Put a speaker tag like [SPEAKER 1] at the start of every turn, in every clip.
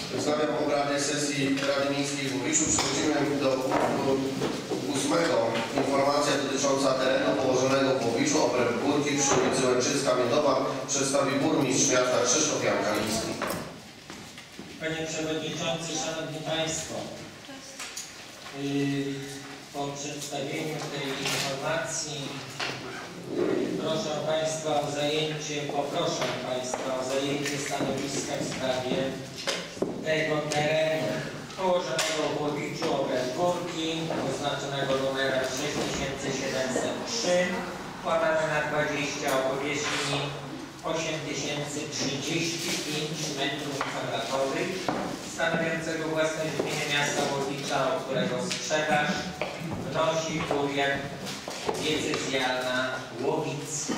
[SPEAKER 1] Wznawiam obrady sesji Rady Miejskiej w Łowiczu. Przechodzimy do punktu 8. Informacja dotycząca terenu położonego w Łowiczu, obręb górki przy ulicy Łęczycka-Miedowa przedstawi burmistrz miasta Krzysztof Jan Kaliński.
[SPEAKER 2] Panie Przewodniczący, Szanowni Państwo, po przedstawieniu tej informacji poproszę Państwa o zajęcie stanowiska w sprawie tego terenu położonego w Łowiczu, obręb górki, oznaczonego numerem 6703, składane na 20 o powierzchni 8035 m2, stanowiącego własność gminy miasta Łowicza, o którego sprzedaż wnosi kurier diecezjalna Łowicka.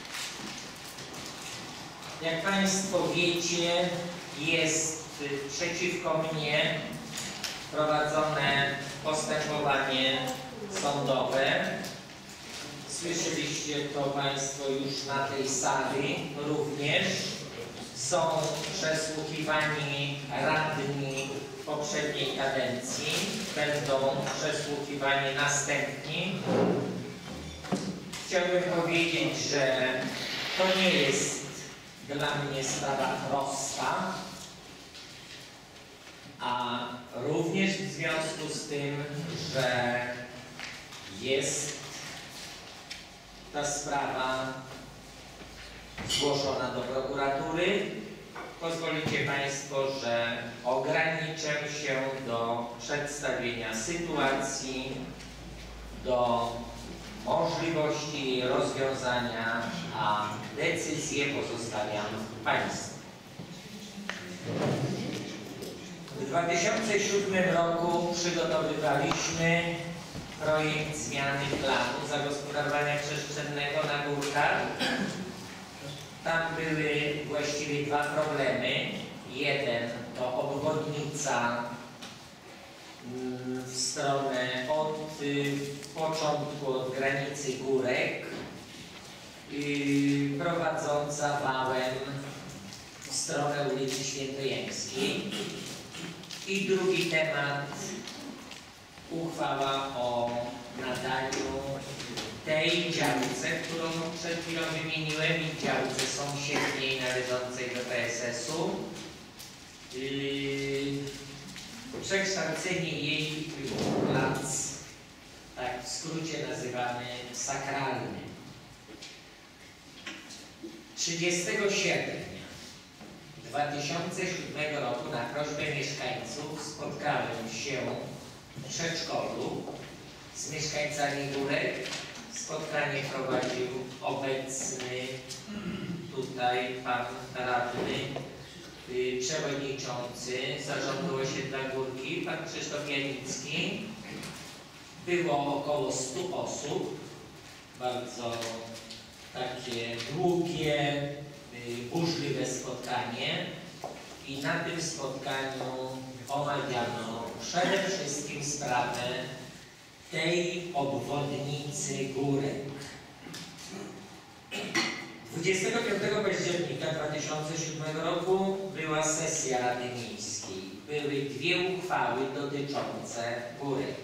[SPEAKER 2] Jak Państwo wiecie, jest przeciwko mnie prowadzone postępowanie sądowe. Słyszeliście to Państwo już na tej sali. Również są przesłuchiwani radni poprzedniej kadencji, będą przesłuchiwani następni. Chciałbym powiedzieć, że to nie jest dla mnie sprawa prosta, a również w związku z tym, że jest ta sprawa zgłoszona do prokuratury, pozwolicie Państwo, że ograniczę się do przedstawienia sytuacji, do możliwości jej rozwiązania, a decyzję pozostawiam Państwu. W 2007 roku przygotowywaliśmy projekt zmiany planu zagospodarowania przestrzennego na górkach. Tam były właściwie dwa problemy. Jeden to obwodnica w stronę od początku, od granicy górek, prowadząca wałem w stronę ulicy Świętojańskiej. I drugi temat, uchwała o nadaniu tej działce, którą przed chwilą wymieniłem, i działce sąsiedniej należącej do PSS-u, przekształcenie jej w plac, tak w skrócie nazywany sakralny. 30 sierpnia 2007 roku na prośbę mieszkańców spotkałem się w przedszkolu z mieszkańcami górek. Spotkanie prowadził obecny tutaj pan radny, przewodniczący Zarządu Osiedla Górki, pan Krzysztof Janicki. Było około 100 osób, bardzo takie długie, burzliwe spotkanie, i na tym spotkaniu omawiano przede wszystkim sprawę tej obwodnicy górek. 25 października 2007 roku była sesja Rady Miejskiej. Były dwie uchwały dotyczące górek.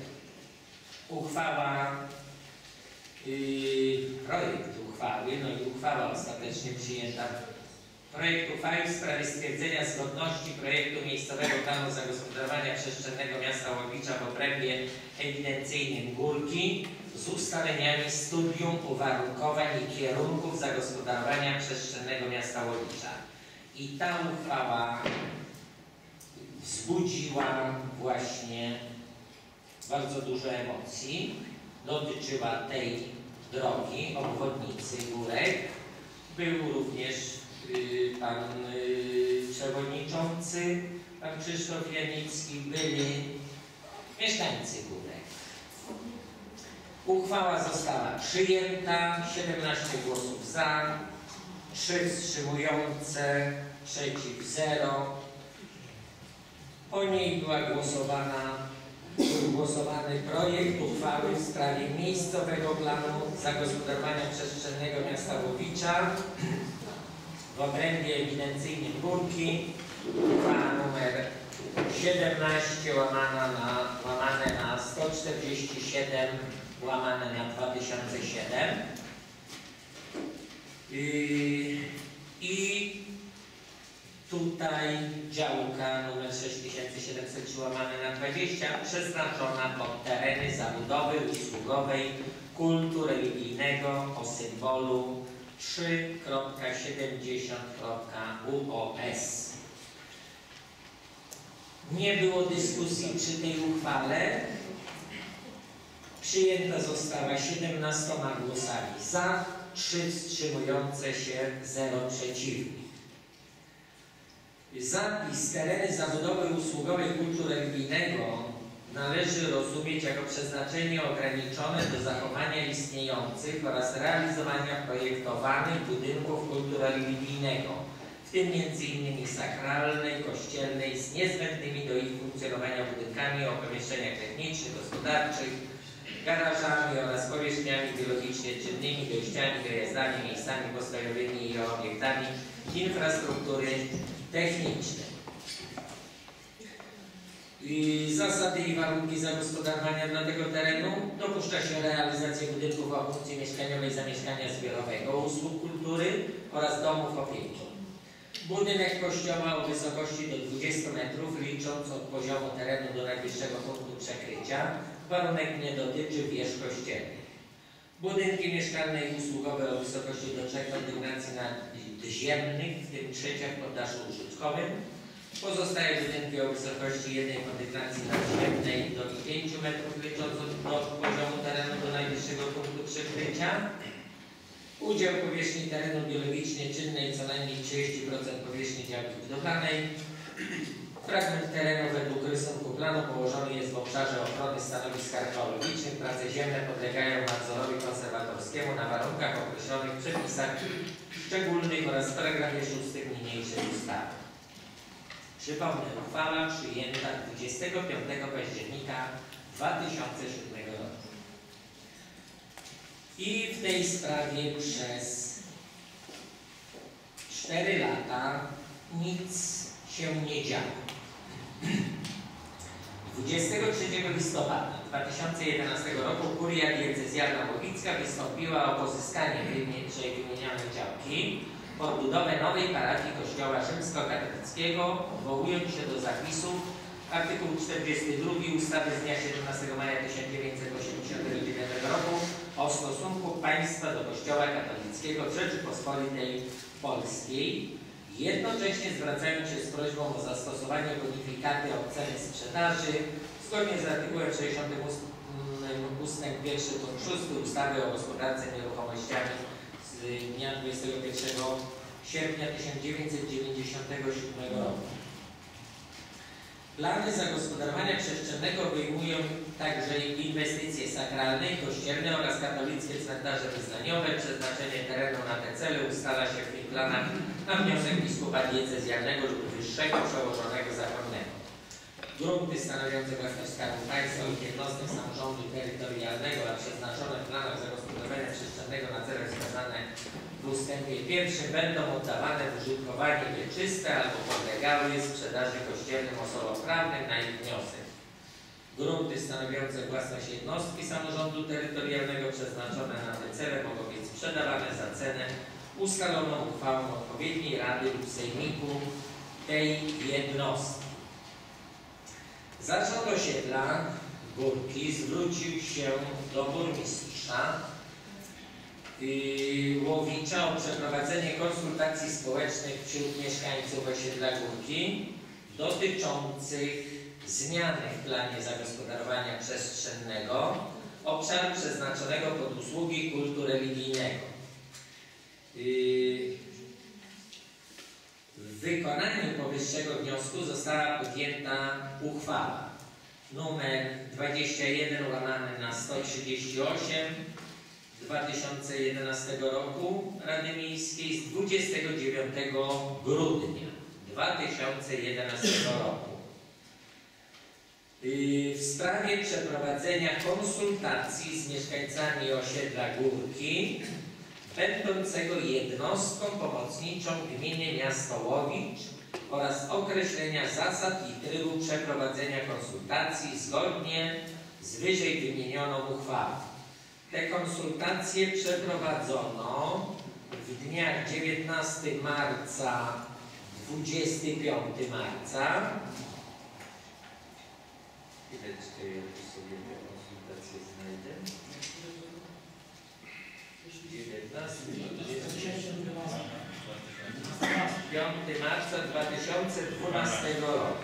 [SPEAKER 2] Projekt uchwały, no i uchwała ostatecznie przyjęta. Projekt uchwały w sprawie stwierdzenia zgodności projektu miejscowego planu zagospodarowania przestrzennego miasta Łowicza w obrębie ewidencyjnym górki z ustaleniami studium uwarunkowań i kierunków zagospodarowania przestrzennego miasta Łowicza. I ta uchwała wzbudziła właśnie bardzo dużo emocji. Dotyczyła tej drogi, obwodnicy górek. Był również pan przewodniczący, pan Krzysztof Janicki, byli mieszkańcy górek. Uchwała została przyjęta, 17 głosów za, 3 wstrzymujące, przeciw 0. Po niej był głosowany projekt uchwały w sprawie miejscowego planu zagospodarowania przestrzennego miasta Łowicza w obrębie ewidencyjnym górki, uchwała numer 17 łamane na 147 łamane na 2007 i tutaj działka numer 6703 łamane na 20 przeznaczona pod tereny zabudowy usługowej kultu religijnego o symbolu 3.70.UOS. Nie było dyskusji przy tej uchwale. Przyjęta została 17 głosami za, 3 wstrzymujące się, 0 przeciwnych. Zapis tereny zabudowy usługowej kultu religijnego należy rozumieć jako przeznaczenie ograniczone do zachowania istniejących oraz realizowania projektowanych budynków kultu religijnego, w tym m.in. sakralnej, kościelnej, z niezbędnymi do ich funkcjonowania budynkami o pomieszczeniach technicznych, gospodarczych, garażami oraz powierzchniami biologicznie czynnymi, dojściami, dojazdami, miejscami postojowymi i obiektami infrastruktury technicznej. Zasady i warunki zagospodarowania dla tego terenu. Dopuszcza się realizację budynków o funkcji mieszkaniowej, zamieszkania zbiorowego, usług kultury oraz domów opieki. Budynek kościoła o wysokości do 20 metrów, licząc od poziomu terenu do najwyższego punktu przekrycia. Warunek nie dotyczy wież kościelnych. Budynki mieszkalne i usługowe o wysokości do 3 kondygnacji nadziemnych, w tym trzeciach poddaszu użytkowym. Pozostałe budynki o wysokości 1 kondygnacji nadziemnej do 5 metrów, licząc od poziomu terenu do najwyższego punktu przekrycia. Udział powierzchni terenu biologicznie czynnej co najmniej 30% powierzchni działki budowlanej. Fragment terenu według rysunku planu położony jest w obszarze ochrony stanowisk archeologicznych. Prace ziemne podlegają nadzorowi konserwatorskiemu na warunkach określonych w przepisach szczególnych oraz w paragrafie 6 niniejszej ustawy. Przypomnę, uchwała przyjęta 25 października 2007 roku. I w tej sprawie przez 4 lata nic się nie działo. 23 listopada 2011 roku Kuria Diecezjalna Łowicka wystąpiła o pozyskanie wymienionej działki pod budowę nowej parafii Kościoła Rzymskokatolickiego, odwołując się do zapisów artykuł 42 ustawy z dnia 17 maja 1989 roku o stosunku państwa do Kościoła katolickiego w Rzeczypospolitej Polskiej, jednocześnie zwracając się z prośbą o zastosowanie bonifikaty od ceny sprzedaży zgodnie z artykułem 68 ustęp 1 punkt 6 ustawy o gospodarce nieruchomościami z dnia 21 sierpnia 1997 roku. Plany zagospodarowania przestrzennego obejmują także inwestycje sakralne i kościelne oraz katolickie cmentarze wyznaniowe. Przeznaczenie terenu na te cele ustala się w tych planach na wniosek biskupa diecezjalnego lub wyższego przełożonego zakonnego. Grunty stanowiące własność Skarbu Państwa lub jednostek samorządu terytorialnego, a przeznaczone w planach zagospodarowania przestrzennego na cele wskazane w ustępie 1 będą oddawane w użytkowanie wieczyste albo podlegały sprzedaży kościelnym osobom prawnym na ich wniosek. Grunty stanowiące własność jednostki samorządu terytorialnego przeznaczone na te cele mogą być sprzedawane za cenę ustaloną uchwałą odpowiedniej rady lub sejmiku tej jednostki. Zarząd osiedla Górki zwrócił się do burmistrza Łowicza o przeprowadzenie konsultacji społecznych wśród mieszkańców osiedla Górki dotyczących zmiany w planie zagospodarowania przestrzennego obszaru przeznaczonego pod usługi kultu religijnego. W wykonaniu powyższego wniosku została podjęta uchwała nr 21 łamane na 138 2011 roku Rady Miejskiej z 29 grudnia 2011 roku w sprawie przeprowadzenia konsultacji z mieszkańcami osiedla Górki będącego jednostką pomocniczą gminy miasto Łowicz oraz określenia zasad i trybu przeprowadzenia konsultacji zgodnie z wyżej wymienioną uchwałą. Te konsultacje przeprowadzono w dniach 19 marca, 25 marca. Chwileczkę, ja tu sobie te konsultacje znajdę. 5 marca 2012 roku.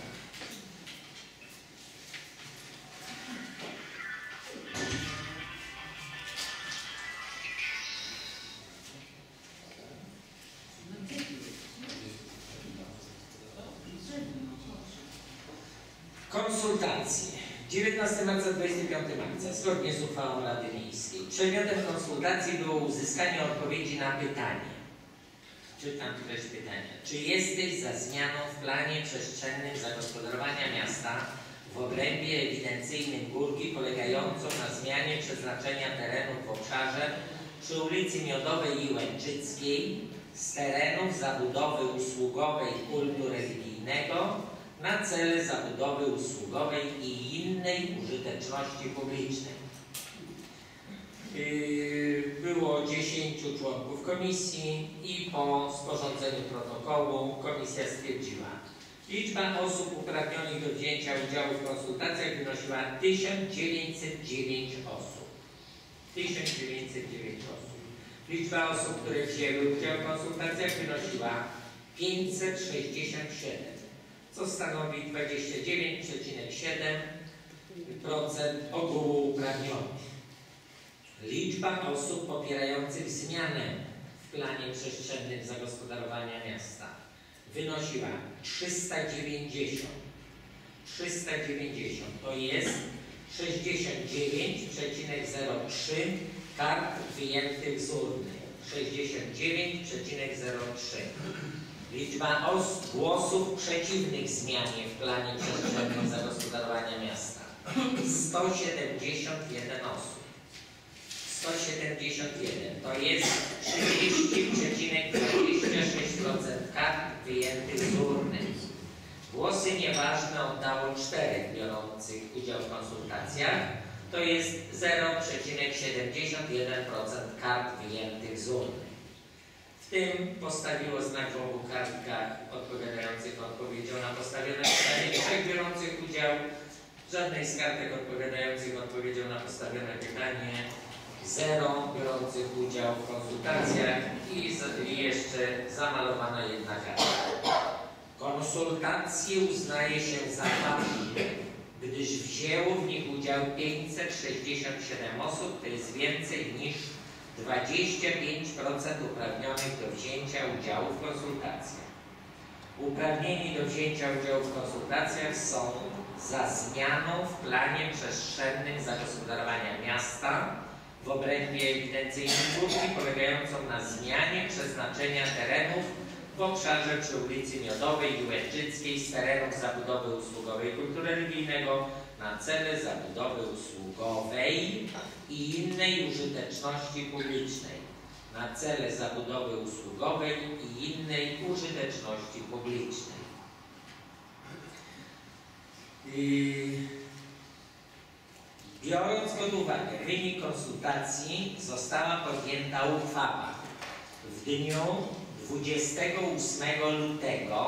[SPEAKER 2] Konsultacje. 19 marca, 25 marca, zgodnie z uchwałą Rady Miejskiej. Przedmiotem konsultacji było uzyskanie odpowiedzi na pytanie. Czytam treść pytania. Czy jesteś za zmianą w planie przestrzennym zagospodarowania miasta w obrębie ewidencyjnym Górki polegającą na zmianie przeznaczenia terenów w obszarze przy ulicy Miodowej i Łęczyckiej z terenów zabudowy usługowej kultu religijnego na cele zabudowy usługowej i innej użyteczności publicznej? Było 10 członków komisji i po sporządzeniu protokołu komisja stwierdziła, liczba osób uprawnionych do wzięcia udziału w konsultacjach wynosiła 1909 osób. 1909 osób. Liczba osób, które wzięły udział w konsultacjach wynosiła 567, co stanowi 29,7% ogółu uprawnionych. Liczba osób popierających zmianę w planie przestrzennym zagospodarowania miasta wynosiła 390. 390 to jest 69,03 kart wyjętych z urny. 69,03. Liczba głosów przeciwnych zmianie w planie przestrzennym zagospodarowania miasta 171 osób. 171 to jest 30,26% kart wyjętych z urny. Głosy nieważne oddało 4 biorących udział w konsultacjach, to jest 0,71% kart wyjętych z urny. W tym postawiło znak w obu kartkach odpowiadających odpowiedzią na postawione pytanie 3 biorących udział, żadnej z kartek odpowiadających odpowiedzią na postawione pytanie, 0 biorących udział w konsultacjach i jeszcze zamalowana jedna kartka. Konsultacje uznaje się za ważne, gdyż wzięło w nich udział 567 osób, to jest więcej niż 25% uprawnionych do wzięcia udziału w konsultacjach. Uprawnieni do wzięcia udziału w konsultacjach są za zmianą w planie przestrzennym zagospodarowania miasta w obrębie ewidencyjnym Górki polegającą na zmianie przeznaczenia terenów w obszarze przy ulicy Miodowej i Łęczyckiej z terenów zabudowy usługowej kultu religijnego na cele zabudowy usługowej i innej użyteczności publicznej. Na cele zabudowy usługowej i innej użyteczności publicznej. Biorąc pod uwagę wynik konsultacji, została podjęta uchwała w dniu 28 lutego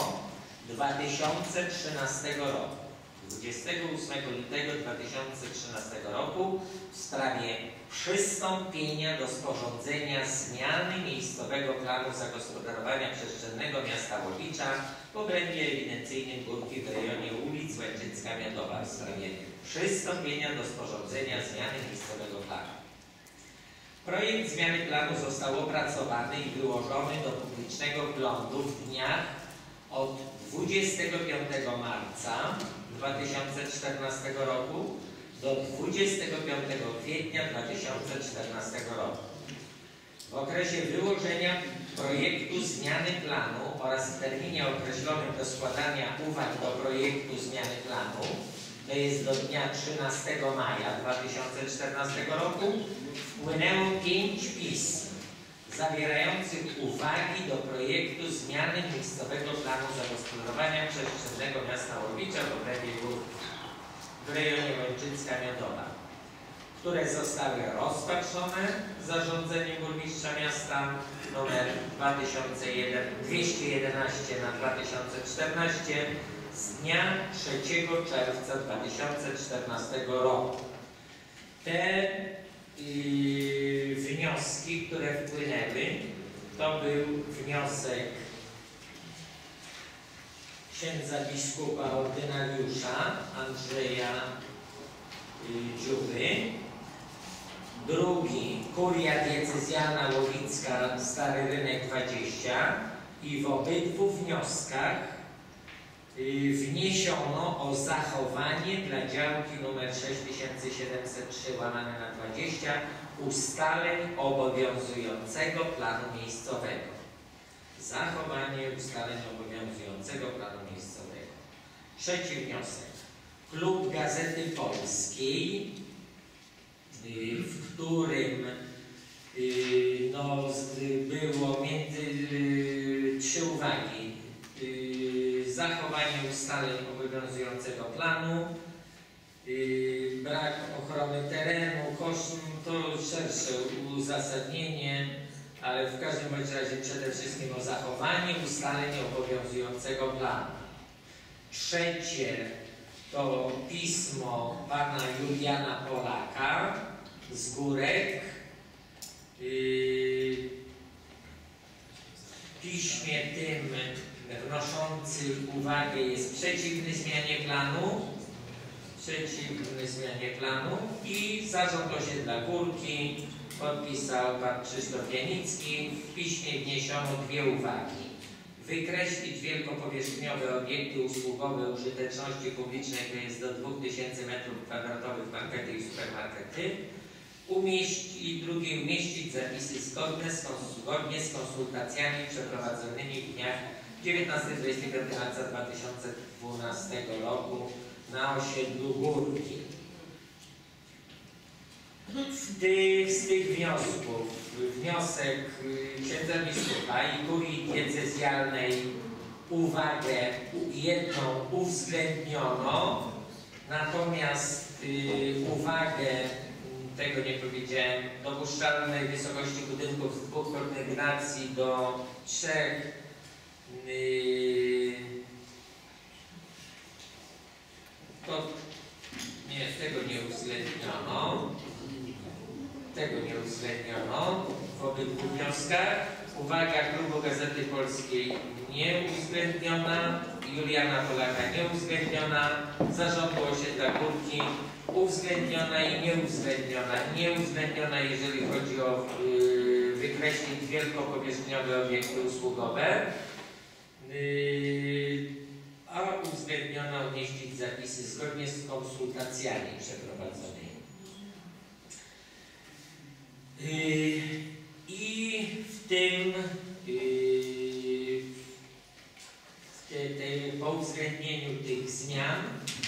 [SPEAKER 2] 2013 roku. 28 lutego 2013 roku w sprawie przystąpienia do sporządzenia zmiany miejscowego planu zagospodarowania przestrzennego miasta Łowicza w obrębie ewidencyjnym Górki w rejonie ulic Łęczycka-Miodowa w sprawie przystąpienia do sporządzenia zmiany miejscowego planu. Projekt zmiany planu został opracowany i wyłożony do publicznego wglądu w dniach od 25 marca 2014 roku do 25 kwietnia 2014 roku. W okresie wyłożenia projektu zmiany planu oraz w terminie określonym do składania uwag do projektu zmiany planu, to jest do dnia 13 maja 2014 roku, wpłynęło 5 pism zawierających uwagi do projektu zmiany miejscowego planu zagospodarowania przestrzennego miasta Łowicza w obrębie Górki w rejonie Łęczycka-Miodowa, które zostały rozpatrzone zarządzeniem burmistrza miasta nr 211 na 2014 z dnia 3 czerwca 2014 roku. Te wnioski, które wpłynęły, to był wniosek księdza biskupa ordynariusza Andrzeja Dziuby, drugi Kuria Diecezjalna Łowicka Stary Rynek 20 i w obydwu wnioskach wniesiono o zachowanie dla działki nr 6703/20 ustaleń obowiązującego planu miejscowego. Zachowanie ustaleń obowiązującego planu miejscowego. Trzeci wniosek. Klub Gazety Polskiej, w którym było trzy uwagi. Zachowanie ustaleń obowiązującego planu, brak ochrony terenu, to szersze uzasadnienie, ale w każdym bądź razie przede wszystkim o zachowanie ustaleń obowiązującego planu. Trzecie to pismo pana Juliana Polaka z Górek. W piśmie tym wnoszący uwagę jest przeciwny zmianie planu i Zarząd Osiedla Górki podpisał pan Krzysztof Janicki. W piśmie wniesiono dwie uwagi. Wykreślić wielkopowierzchniowe obiekty usługowe użyteczności publicznej, to jest do 2000 m2 markety i supermarkety. Umieścić zapisy zgodnie z konsultacjami przeprowadzonymi w dniach 19-25 marca 2012 roku na osiedlu Górki. Z tych wniosków wniosek księdza biskupa i kurii diecezjalnej uwagę jedną uwzględniono, natomiast uwagę, tego nie powiedziałem, dopuszczalnej wysokości budynków z dwóch kondygnacji do 3 tego nie uwzględniono w obydwu wnioskach. Uwaga Klubu Gazety Polskiej nie uwzględniona, Juliana Polaka nie uwzględniona, Zarządu Osiedla Górki uwzględniona i nieuwzględniona. Nieuwzględniona, jeżeli chodzi o wykreślić wielkopowierzchniowe obiekty usługowe, a uwzględniona umieścić zapisy zgodnie z konsultacjami przeprowadzonymi. I w tym po uwzględnieniu tych zmian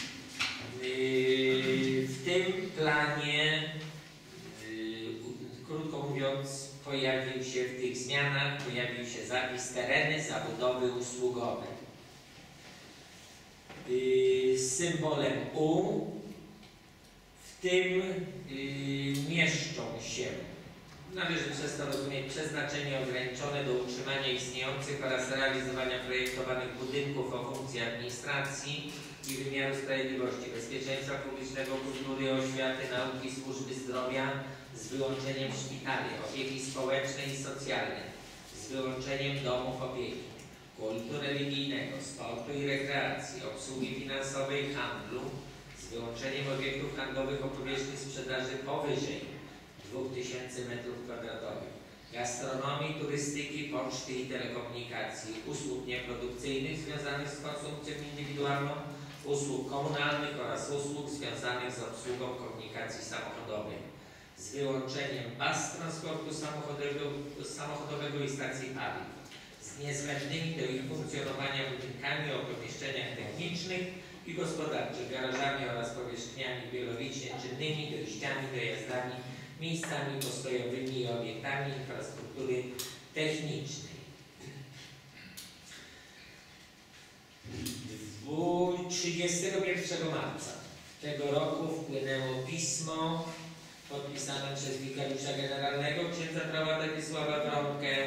[SPEAKER 2] w tym planie, krótko mówiąc, w tych zmianach pojawił się zapis tereny zabudowy usługowe z symbolem U. W tym mieszczą się, należy przez to rozumieć, przeznaczenie ograniczone do utrzymania istniejących oraz realizowania projektowanych budynków o funkcji administracji i wymiaru sprawiedliwości, bezpieczeństwa publicznego, kultury, oświaty, nauki, służby zdrowia z wyłączeniem szpitali, opieki społecznej i socjalnej, z wyłączeniem domów opieki, kultu religijnego, sportu i rekreacji, obsługi finansowej i handlu, z wyłączeniem obiektów handlowych o powierzchni sprzedaży powyżej 2000 m2, gastronomii, turystyki, poczty i telekomunikacji, usług nieprodukcyjnych związanych z konsumpcją indywidualną, usług komunalnych oraz usług związanych z obsługą komunikacji samochodowej, z wyłączeniem baz transportu samochodowego i stacji paliw, z niezbędnymi do ich funkcjonowania budynkami o pomieszczeniach technicznych i gospodarczych, garażami oraz powierzchniami biologicznie czynnymi, dojściami, dojazdami miejscami postojowymi i obiektami infrastruktury technicznej. 31 marca tego roku wpłynęło pismo podpisane przez wikariusza generalnego księdza prałata Wiesława Wronkę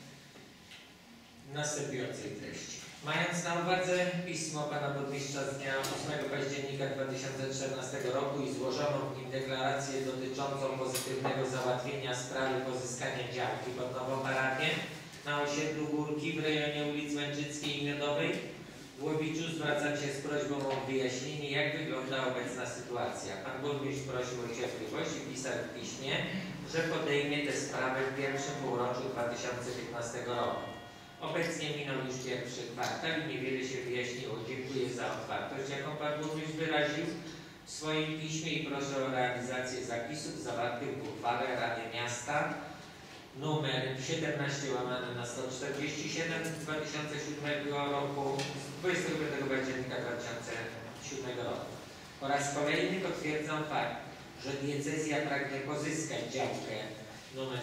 [SPEAKER 2] następującej treści. Mając na uwadze pismo pana burmistrza z dnia 8 października 2014 roku i złożoną w nim deklarację dotyczącą pozytywnego załatwienia sprawy pozyskania działki pod nową parafię na osiedlu Górki w rejonie ulic Męczyckiej i Miodowej, w Łowiczu zwracam się z prośbą o wyjaśnienie, jak wygląda obecna sytuacja. Pan burmistrz prosił o cierpliwość i pisał w piśmie, że podejmie tę sprawę w pierwszym półroczu 2015 roku. Obecnie minął już pierwszy kwartał i niewiele się wyjaśniło. Dziękuję za otwartość, jaką pan burmistrz wyraził w swoim piśmie i proszę o realizację zapisów zawartych w uchwale Rady Miasta numer 17/147 z 2007 roku, 25 października 2007 roku. Po raz kolejny potwierdzam fakt, że diecezja pragnie pozyskać działkę numer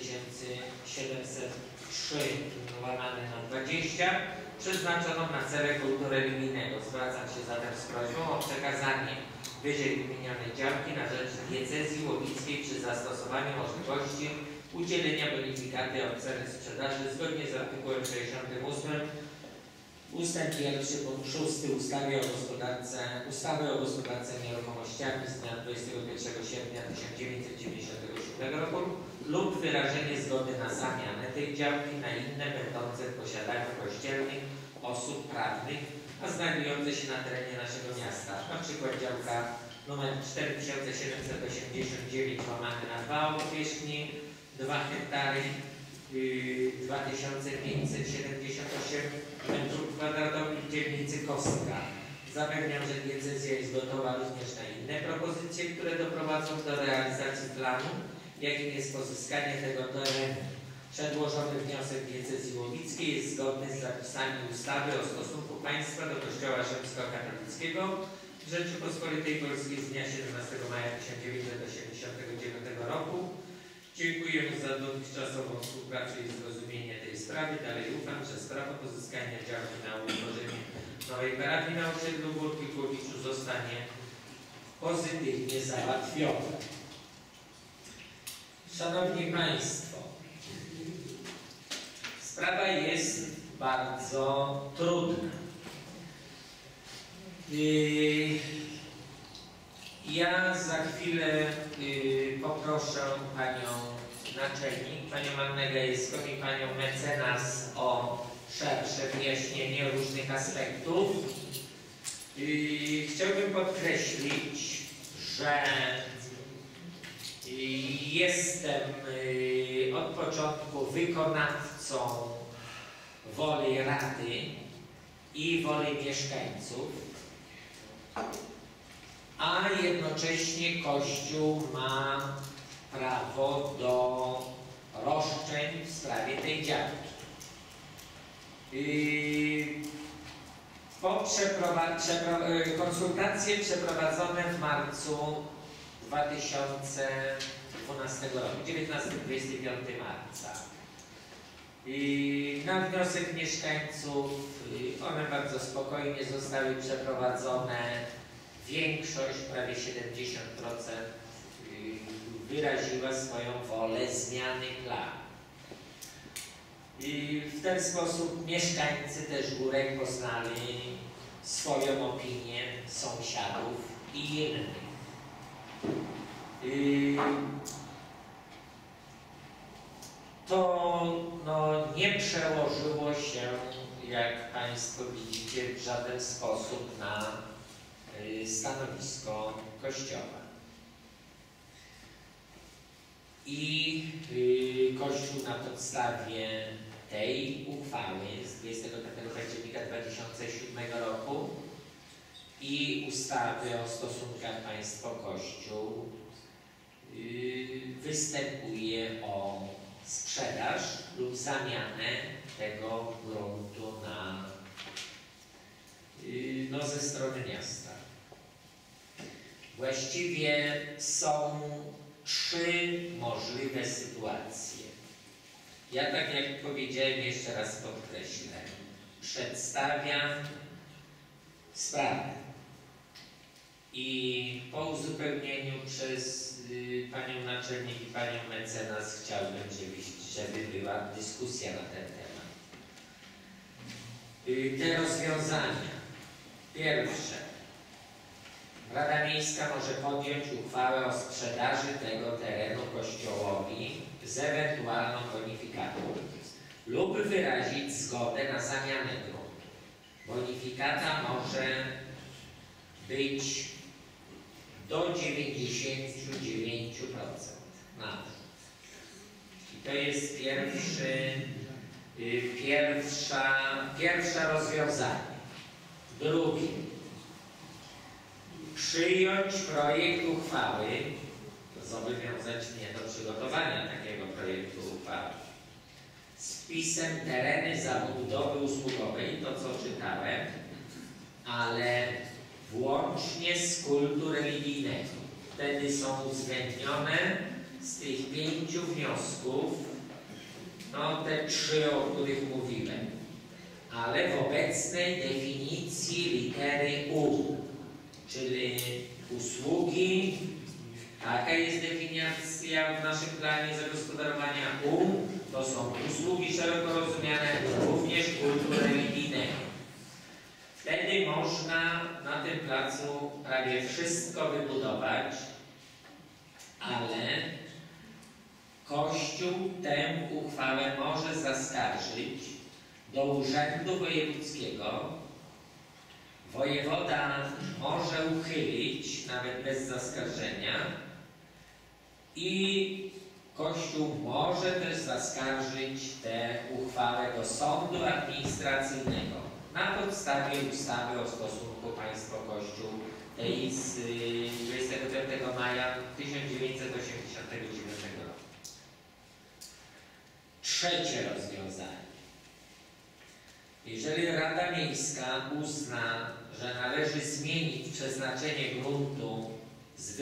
[SPEAKER 2] 6703/20 przeznaczoną na cele kultury religijnego. Zwracam się zatem z prośbą o przekazanie wyżej wymienionej działki na rzecz diecezji łowickiej przy zastosowaniu możliwości udzielenia bonifikaty od ceny sprzedaży zgodnie z artykułem 68 ustęp 1 punkt 6 ustawy o gospodarce nieruchomościami z dnia 21 sierpnia 1997 roku lub wyrażenie zgody na zamianę tej działki na inne będące w posiadaniu kościelnych osób prawnych, a znajdujące się na terenie naszego miasta. Na przykład działka numer 4789/2 o powierzchni 2 hektary 2578 m2 w dzielnicy Kostka. Zapewniam, że diecezja jest gotowa również na inne propozycje, które doprowadzą do realizacji planu, jakim jest pozyskanie tego terenu. Przedłożony wniosek diecezji łowickiej jest zgodny z zapisami ustawy o stosunku państwa do Kościoła rzymskokatolickiego w Rzeczypospolitej Polskiej z dnia 17 maja 1989 roku. Dziękuję za dotychczasową współpracę i zrozumienie tej sprawy. Dalej ufam, że sprawa pozyskania działki na utworzenie nowej parafii na osiedlu Górki w Łowiczu zostanie pozytywnie załatwiona. Szanowni Państwo, sprawa jest bardzo trudna. Ja za chwilę poproszę panią naczelnik, panią Annę Gajewską i panią mecenas o szersze wyjaśnienie różnych aspektów. Chciałbym podkreślić, że jestem od początku wykonawcą woli Rady i woli mieszkańców, a jednocześnie Kościół ma prawo do roszczeń w sprawie tej działki. Konsultacje przeprowadzone w marcu 2012 roku, 19-25 marca. Na wniosek mieszkańców one bardzo spokojnie zostały przeprowadzone. Większość, prawie 70%, wyraziła swoją wolę zmiany planu. I w ten sposób mieszkańcy też Górek poznali swoją opinię sąsiadów i innych. To nie przełożyło się, jak Państwo widzicie, w żaden sposób na stanowisko Kościoła. I Kościół na podstawie tej uchwały z 25 października 2007 roku i ustawy o stosunkach państwo-Kościół występuje o sprzedaż lub zamianę tego gruntu ze strony miasta. Właściwie są 3 możliwe sytuacje. Ja, tak jak powiedziałem, jeszcze raz podkreślę, przedstawiam sprawę i po uzupełnieniu przez panią naczelnik i panią mecenas chciałbym, żeby była dyskusja na ten temat. Te rozwiązania. Pierwsze. Rada Miejska może podjąć uchwałę o sprzedaży tego terenu Kościołowi z ewentualną bonifikatą lub wyrazić zgodę na zamianę gruntu. Bonifikata może być do 99% nawet. I to jest pierwsze rozwiązanie. Drugie. Przyjąć projekt uchwały, to zobowiązać mnie do przygotowania takiego projektu uchwały, z wpisem tereny zabudowy usługowej, to co czytałem, ale włącznie z kultu religijnego. Wtedy są uwzględnione z tych 5 wniosków, no te 3, o których mówiłem, ale w obecnej definicji litery U, czyli usługi, taka jest definicja w naszym planie zagospodarowania U, to są usługi szeroko rozumiane, również kultu religijnego. Wtedy można na tym placu prawie wszystko wybudować, ale Kościół tę uchwałę może zaskarżyć do Urzędu Wojewódzkiego. Wojewoda może uchylić, nawet bez zaskarżenia, i Kościół może też zaskarżyć tę uchwałę do sądu administracyjnego na podstawie ustawy o stosunku państwo-Kościół tej z 25 maja 1989 roku. Trzecie rozwiązanie. Jeżeli Rada Miejska uzna, że należy zmienić przeznaczenie gruntu z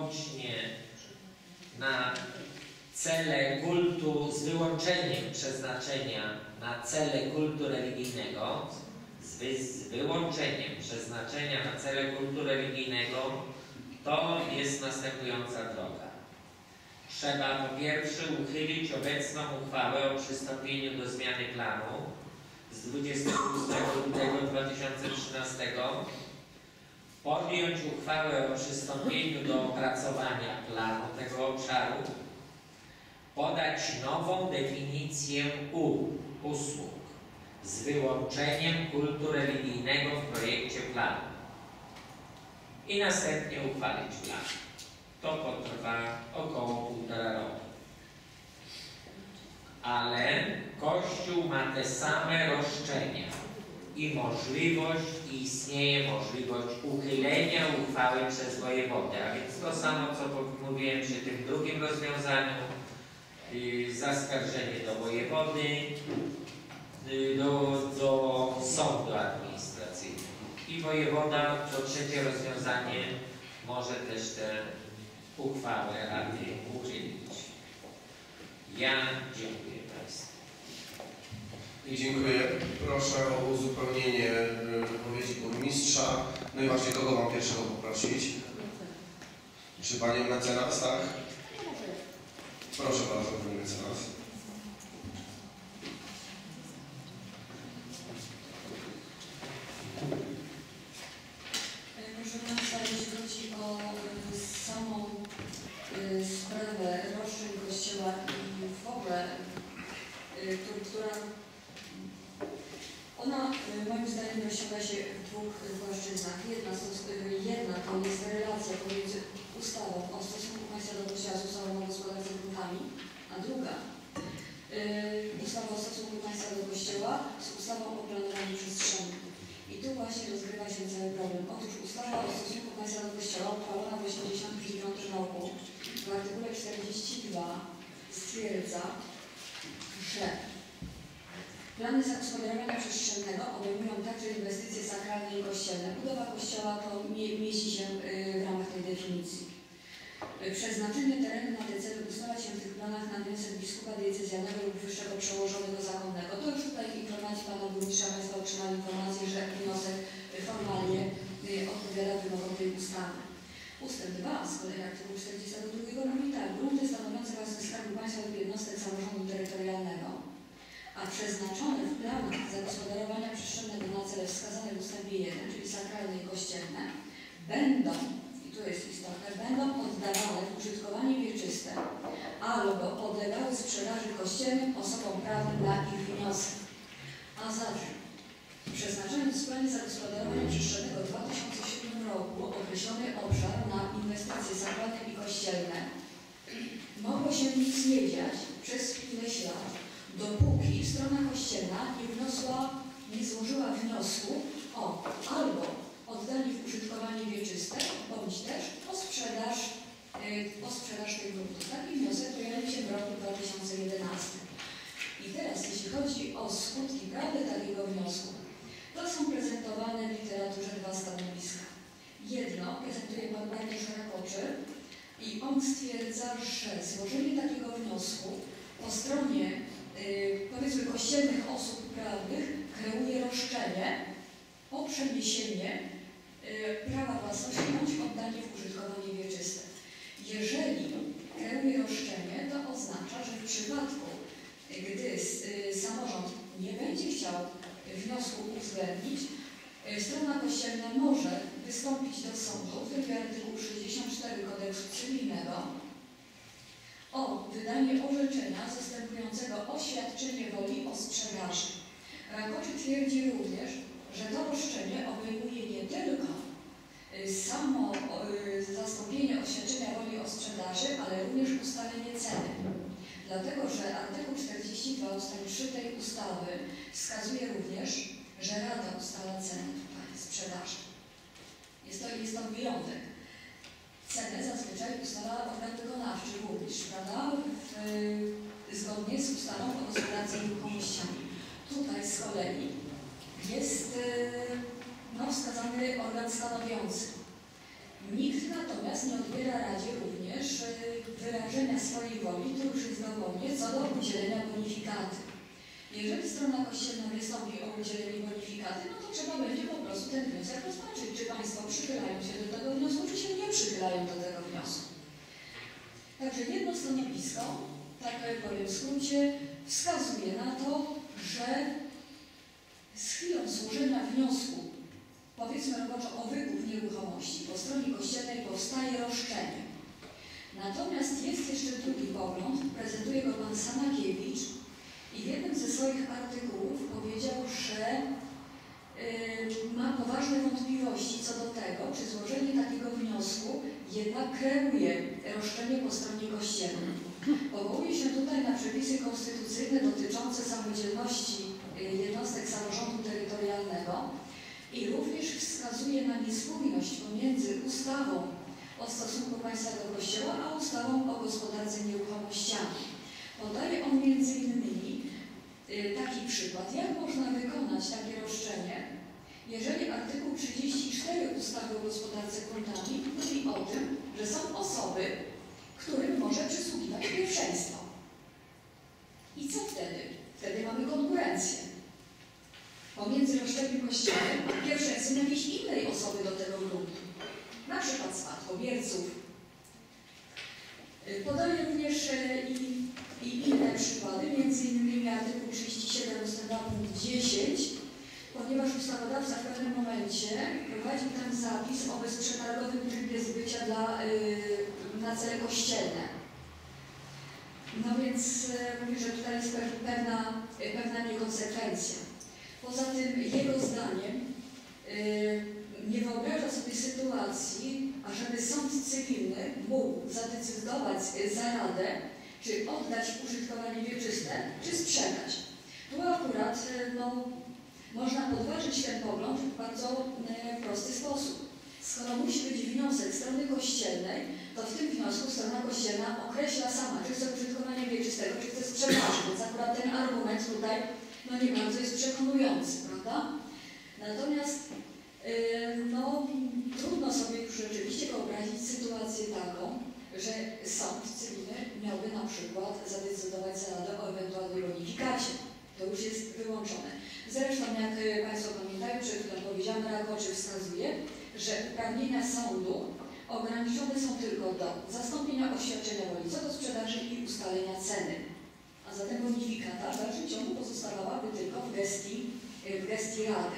[SPEAKER 2] wyłączeniem przeznaczenia na cele kultu religijnego, z wyłączeniem przeznaczenia na cele kultu religijnego, to jest następująca droga. Trzeba po pierwsze uchylić obecną uchwałę o przystąpieniu do zmiany planu z 28 lutego 2013, podjąć uchwałę o przystąpieniu do opracowania planu tego obszaru, podać nową definicję usług z wyłączeniem kultu religijnego w projekcie planu i następnie uchwalić plan. To potrwa około 1,5 roku. Ale Kościół ma te same roszczenia i istnieje możliwość uchylenia uchwały przez wojewodę. A więc to samo, co mówiłem przy tym drugim rozwiązaniu, zaskarżenie do wojewody, do sądu administracyjnego. I wojewoda, to trzecie rozwiązanie, może też tę uchwałę Rady uchylić. Ja dziękuję Państwu.
[SPEAKER 1] I dziękuję. Proszę o uzupełnienie wypowiedzi burmistrza. No i właśnie kogo mam pierwszego poprosić? Czy Panią mecenas, tak? Proszę bardzo, Pani mecenas.
[SPEAKER 3] Proszę Państwa, jeśli chodzi o samą sprawę roszczeń Kościoła i w ogóle, która ona moim zdaniem rozciąga się w 2 płaszczyznach. Jedna to jest relacja pomiędzy ustawą o stosunku państwa do Kościoła z ustawą o gospodarce gruntami, a druga ustawa o stosunku państwa do Kościoła z ustawą o planowaniu przestrzennym. I tu właśnie rozgrywa się cały problem. Otóż ustawa o stosunku państwa do Kościoła uchwalona w 1989 roku w artykule 42 stwierdza, że plany zagospodarowania przestrzennego obejmują także inwestycje sakralne i kościelne. Budowa kościoła to mieści się w ramach tej definicji. Przeznaczenie terenu na te cele ustala się w tych planach na wniosek biskupa diecezjalnego lub wyższego przełożonego zakonnego. To już tutaj w informacji pana burmistrza Państwa otrzymali informację, że wniosek formalnie odpowiada wymogom tej ustawy. Ustęp 2 z kolei artykułu 42 mówi tak: grunty stanowiące własność Skarbu Państwa lub jednostek samorządu terytorialnego, a przeznaczone w planach zagospodarowania przestrzennego na cele wskazane w ustępie 1, czyli sakralne i kościelne, będą, i tu jest istotne, będą oddawane w użytkowanie wieczyste albo podlegały sprzedaży kościelnym osobom prawnym na ich wniosek. A zatem przeznaczony w planie zagospodarowania przestrzennego w 2007 roku określony obszar na inwestycje sakralne i kościelne mogło się nic nie dziać przez ileś lat, dopóki strona kościelna nie złożyła wniosku o albo oddanie w użytkowanie wieczyste, bądź też o sprzedaż tej gruntu. Taki wniosek pojawił się w roku 2011. I teraz, jeśli chodzi o skutki prawdy takiego wniosku, to są prezentowane w literaturze dwa stanowiska. Jedno prezentuje pan Bartosz Rakoczy i on stwierdza, że złożenie takiego wniosku po stronie powiedzmy kościelnych osób prawnych kreuje roszczenie o przeniesienie prawa własności bądź oddanie w użytkowanie wieczyste. Jeżeli kreuje roszczenie, to oznacza, że w przypadku, gdy samorząd nie będzie chciał wniosku uwzględnić, strona kościelna może wystąpić do sądu w trybie artykułu 64 Kodeksu Cywilnego o wydanie orzeczenia zastępującego oświadczenie woli o sprzedaży. Rakoczy twierdzi również, że to roszczenie obejmuje nie tylko samo zastąpienie oświadczenia woli o sprzedaży, ale również ustalenie ceny. Dlatego, że artykuł 42 ust. 3 tej ustawy wskazuje również, że Rada ustala cenę tutaj sprzedaży. Jest to wyjątek. Cenę zazwyczaj ustala organ wykonawczy, burmistrz, prawda? Zgodnie z ustawą o gospodarce nieruchomościami. Tutaj z kolei jest wskazany organ stanowiący. Nikt natomiast nie odbiera Radzie również wyrażenia swojej woli, to już jest dowolnie, co do udzielenia bonifikaty. Jeżeli strona kościelna wystąpi o udzielenie bonifikaty, no to trzeba będzie po prostu ten wniosek rozpatrzyć, czy Państwo przychylają się do tego wniosku, czy się nie przychylają do tego wniosku. Także jedno stanowisko, tak powiem w skrócie, wskazuje na to, że z chwilą złożenia wniosku, powiedzmy roboczo o wykup nieruchomości, po stronie kościelnej powstaje roszczenie. Natomiast jest jeszcze drugi pogląd, prezentuje go pan Sanakiewicz i w jednym ze swoich artykułów powiedział, że ma poważne wątpliwości co do tego, czy złożenie takiego wniosku jednak kreuje roszczenie po stronie kościelnej. Powołuje się tutaj na przepisy konstytucyjne dotyczące samodzielności jednostek samorządu terytorialnego i również wskazuje na niespójność pomiędzy ustawą o stosunku państwa do Kościoła, a ustawą o gospodarce nieruchomościami. Podaje on m.in. taki przykład, jak można wykonać takie roszczenie, jeżeli artykuł 34 ustawy o gospodarce gruntami mówi o tym, że są osoby, którym może przysługiwać pierwszeństwo. I co wtedy? Wtedy mamy konkurencję pomiędzy roszczeniem kościelnym a pierwszeństwem jakiejś innej osoby do tego gruntu, na przykład spadkobierców. Podaję również i inne przykłady, m.in. artykuł 37 ust. 2 punkt 10, ponieważ ustawodawca w pewnym momencie prowadził tam zapis o bezprzetargowym trybie zbycia na cele kościelne. No więc mówi, że tutaj jest pewna niekonsekwencja. Poza tym jego zdaniem nie wyobraża sobie sytuacji, ażeby sąd cywilny mógł zadecydować za radę, czy oddać w użytkowanie wieczyste, czy sprzedać. Tu akurat można podważyć ten pogląd w bardzo prosty sposób. Skoro musi być wniosek strony kościelnej, to w tym wniosku strona kościelna określa sama, czy chce użytkowania wieczystego, czy chce sprzedaży, więc akurat ten argument tutaj nie bardzo jest przekonujący, prawda? Natomiast trudno sobie już rzeczywiście wyobrazić sytuację taką, że sąd cywilny miałby na przykład zadecydować za radę o ewentualnej bonifikacie. To już jest wyłączone. Zresztą, jak Państwo pamiętają, przed chwilą powiedziałam, Rakoczy wskazuje, że uprawnienia sądu ograniczone są tylko do zastąpienia oświadczenia woli co do sprzedaży i ustalenia ceny. A zatem bonifikata w dalszym ciągu pozostawałaby tylko w gestii Rady.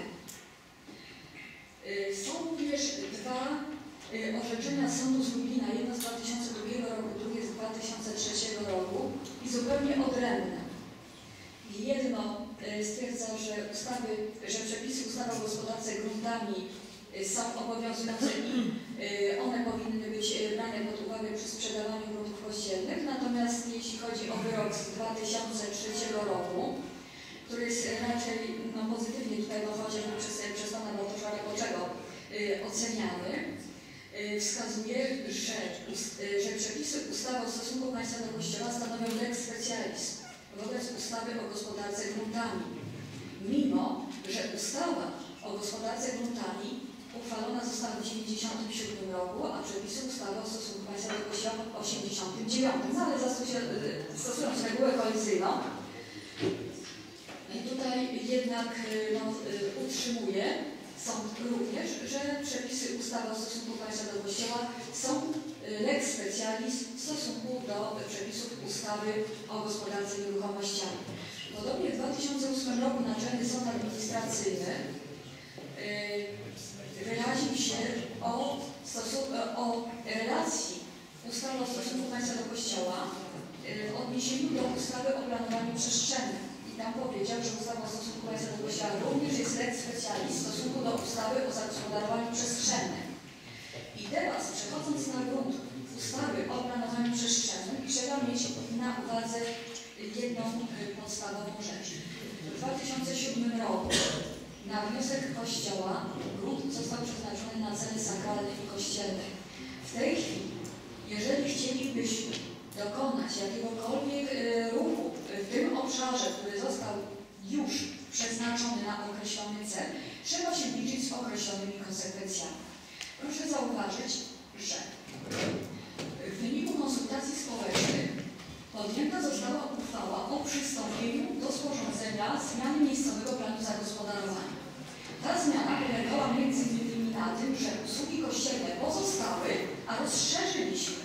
[SPEAKER 3] Są również dwa orzeczenia sądu z Lublina, jedno z 2002 roku, drugie z 2003 roku i zupełnie odrębne. Jedno stwierdza, że przepisy ustawy o gospodarce gruntami są obowiązujące i one powinny być brane pod uwagę przy sprzedawaniu gruntów kościelnych. Natomiast jeśli chodzi o wyrok z 2003 roku, który jest raczej pozytywnie tutaj chociażby przez pana Bartosza Rakoczego oceniany, wskazuje, że przepisy ustawy o stosunku państwa do Kościoła stanowią lex specialis wobec ustawy o gospodarce gruntami, mimo że ustawa o gospodarce gruntami uchwalona została w 1997 roku, a przepisy ustawy o stosunku państwa do Kościoła w 1989. No ale stosując regułę kolizyjną, i tutaj jednak utrzymuje sąd również, że przepisy ustawy o stosunku państwa do Kościoła są lex specialis w stosunku do przepisów ustawy o gospodarce nieruchomościami. Podobnie w 2008 roku Naczelny Sąd Administracyjny wyraził się o relacji ustawy o stosunku państwa do Kościoła w odniesieniu do ustawy o planowaniu przestrzennym. I tam powiedział, że ustawa o stosunku państwa do Kościoła również jest lex specialis w stosunku do ustawy o zagospodarowaniu przestrzennym. I teraz, przechodząc na grunt ustawy o planowaniu przestrzennym, trzeba mieć na uwadze jedną podstawową rzecz. W 2007 roku na wniosek Kościoła grunt został przeznaczony na cele sakralne i kościelne. W tej chwili, jeżeli chcielibyśmy dokonać jakiegokolwiek ruchu w tym obszarze, który został już przeznaczony na określony cel, trzeba się liczyć z określonymi konsekwencjami. Proszę zauważyć, że w wyniku konsultacji społecznych podjęta została uchwała o przystąpieniu do sporządzenia zmiany miejscowego planu zagospodarowania. Ta zmiana polegała m.in. na tym, że usługi kościelne pozostały, a rozszerzyliśmy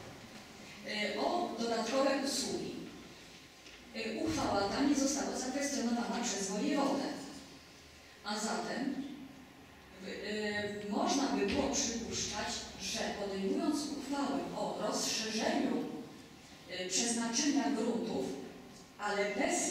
[SPEAKER 3] o dodatkowe usługi. Uchwała ta nie została zakwestionowana przez wojewodę. A zatem można by było przypuszczać, że podejmując uchwałę o rozszerzeniu przeznaczenia gruntów, ale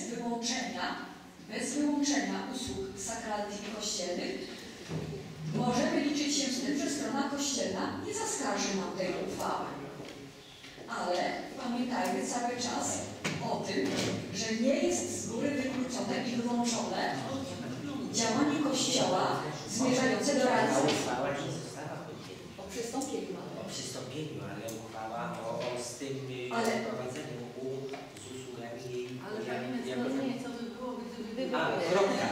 [SPEAKER 3] bez wyłączenia usług sakralnych i kościelnych, możemy liczyć się z tym, że strona kościelna nie zaskarży nam tej uchwały. Ale pamiętajmy cały czas o tym, że nie jest z góry wykluczone i wyłączone działanie Kościoła zmierzające do realizacji.
[SPEAKER 2] Uchwała nie została
[SPEAKER 3] O przystąpieniu.
[SPEAKER 2] O przystąpieniu, ale uchwała o tym prowadzeniu z usługami jej.
[SPEAKER 4] Ale Pani mecenas, co by było, gdyby było.
[SPEAKER 2] Kropka.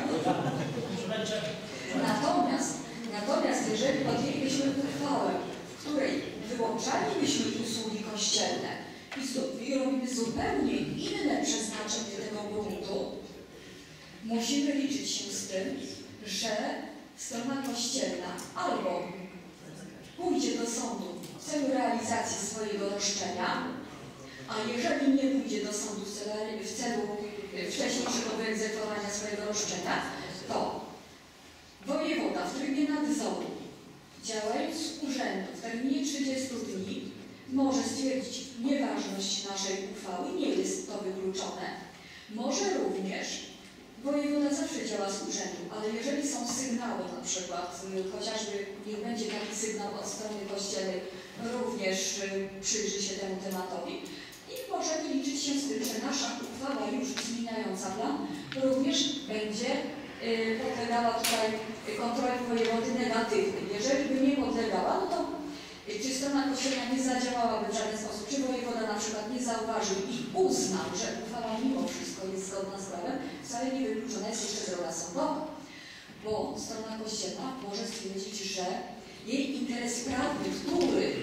[SPEAKER 3] Natomiast jeżeli podjęlibyśmy uchwałę, w której wyłączalibyśmy usługi kościelne i robimy zupełnie inne przeznaczenie tego gruntu, musimy liczyć się z tym, że strona kościelna albo pójdzie do sądu w celu realizacji swojego roszczenia, a jeżeli nie pójdzie do sądu w celu wcześniejszego wyegzekwowania swojego roszczenia, to wojewoda w trybie nadzoru, działając z urzędu w terminie 30 dni, może stwierdzić nieważność naszej uchwały, nie jest to wykluczone. Może również, wojewoda zawsze działa z urzędu, ale jeżeli są sygnały, na przykład, chociażby niech będzie taki sygnał od strony kościelnej, również przyjrzy się temu tematowi i możemy liczyć się z tym, że nasza uchwała już zmieniająca plan również będzie podlegała tutaj kontroli wojewody negatywnej. Jeżeli by nie podlegała, no to czy strona kościelna nie zadziałałaby w żaden sposób, czy wojewoda na przykład nie zauważył i uznał, że uchwała mimo wszystko jest zgodna z prawem, wcale nie wykluczona jest jeszcze droga sądowa, bo strona kościelna może stwierdzić, że jej interes prawny, który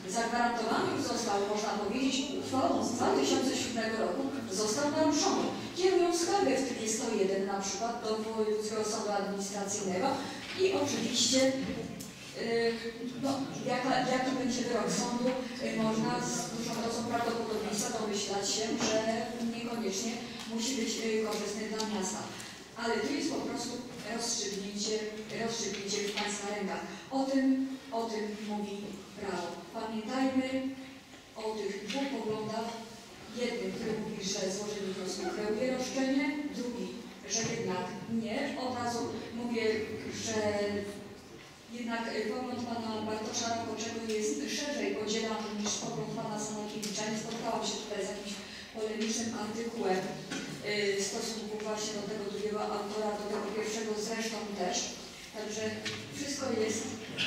[SPEAKER 3] zagwarantowany został, można powiedzieć, uchwałą z 2007 roku, został naruszony. Kierują skargę w trybie 101 na przykład do Wojewódzkiego Sądu Administracyjnego i oczywiście no, jaki będzie wyrok sądu, można z dużą dozą prawdopodobieństwa domyślać się, że niekoniecznie musi być korzystny dla miasta. Ale tu jest po prostu rozstrzygnięcie w Państwa rękach. O tym mówi prawo. Pamiętajmy o tych dwóch poglądach. Jednym, który mówi, że złożenie wniosku kreuje roszczenie, drugi, że jednak nie. Od razu mówię, że jednak pogląd pana Bartosza Rakoczego jest szerzej podzielany niż pogląd pana Sanakiewicza. Nie spotkałam się tutaj z jakimś polemicznym artykułem w stosunku właśnie do tego drugiego autora, do tego pierwszego zresztą też. Także wszystko jest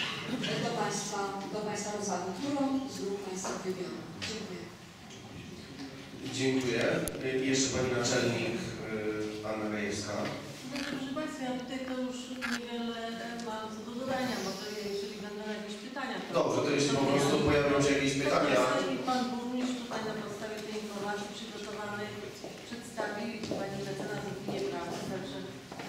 [SPEAKER 3] do Państwa rozwagi, którą z dwóch Państwa wybiorą. Dziękuję.
[SPEAKER 1] Dziękuję. Jeszcze Pani Naczelnik Anna Gajewska.
[SPEAKER 4] No, proszę Państwa, ja tutaj to już niewiele mam co do dodania, może jeżeli będą jakieś pytania.
[SPEAKER 1] Dobrze, to jeśli po prostu pojawią się jakieś pytania.
[SPEAKER 4] Jeżeli Pan Burmistrz tutaj na podstawie tej informacji przygotowanej przedstawi Pani mecenas opinię prawną, także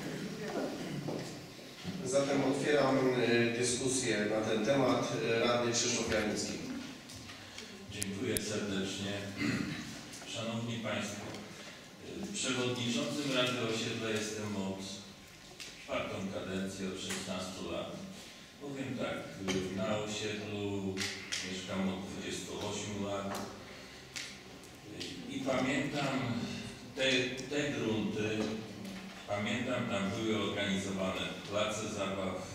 [SPEAKER 1] Zatem otwieram dyskusję na ten temat. Radny Krzysztof Janicki.
[SPEAKER 5] Dziękuję serdecznie. Szanowni Państwo, przewodniczącym Rady Osiedla jestem od 4. kadencję, od 16 lat. Powiem tak, na osiedlu mieszkam od 28 lat i pamiętam te grunty, pamiętam, tam były organizowane place zabaw,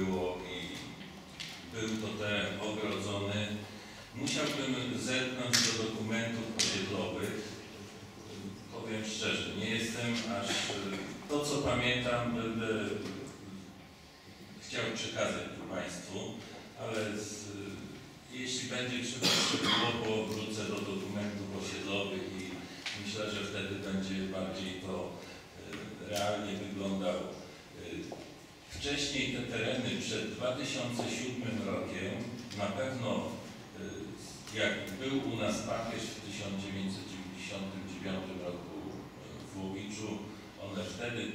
[SPEAKER 5] był to teren ogrodzony. Musiałbym zerknąć do dokumentów osiedlowych. Powiem szczerze, nie jestem aż... To, co pamiętam, będę chciał przekazać Państwu, ale jeśli będzie trzeba szczegółowo, wrócę do dokumentów osiedlowych i myślę, że wtedy będzie bardziej to realnie wyglądało. Wcześniej te tereny przed 2007 rokiem, na pewno jak był u nas papież w 1999 roku w Łowiczu, one wtedy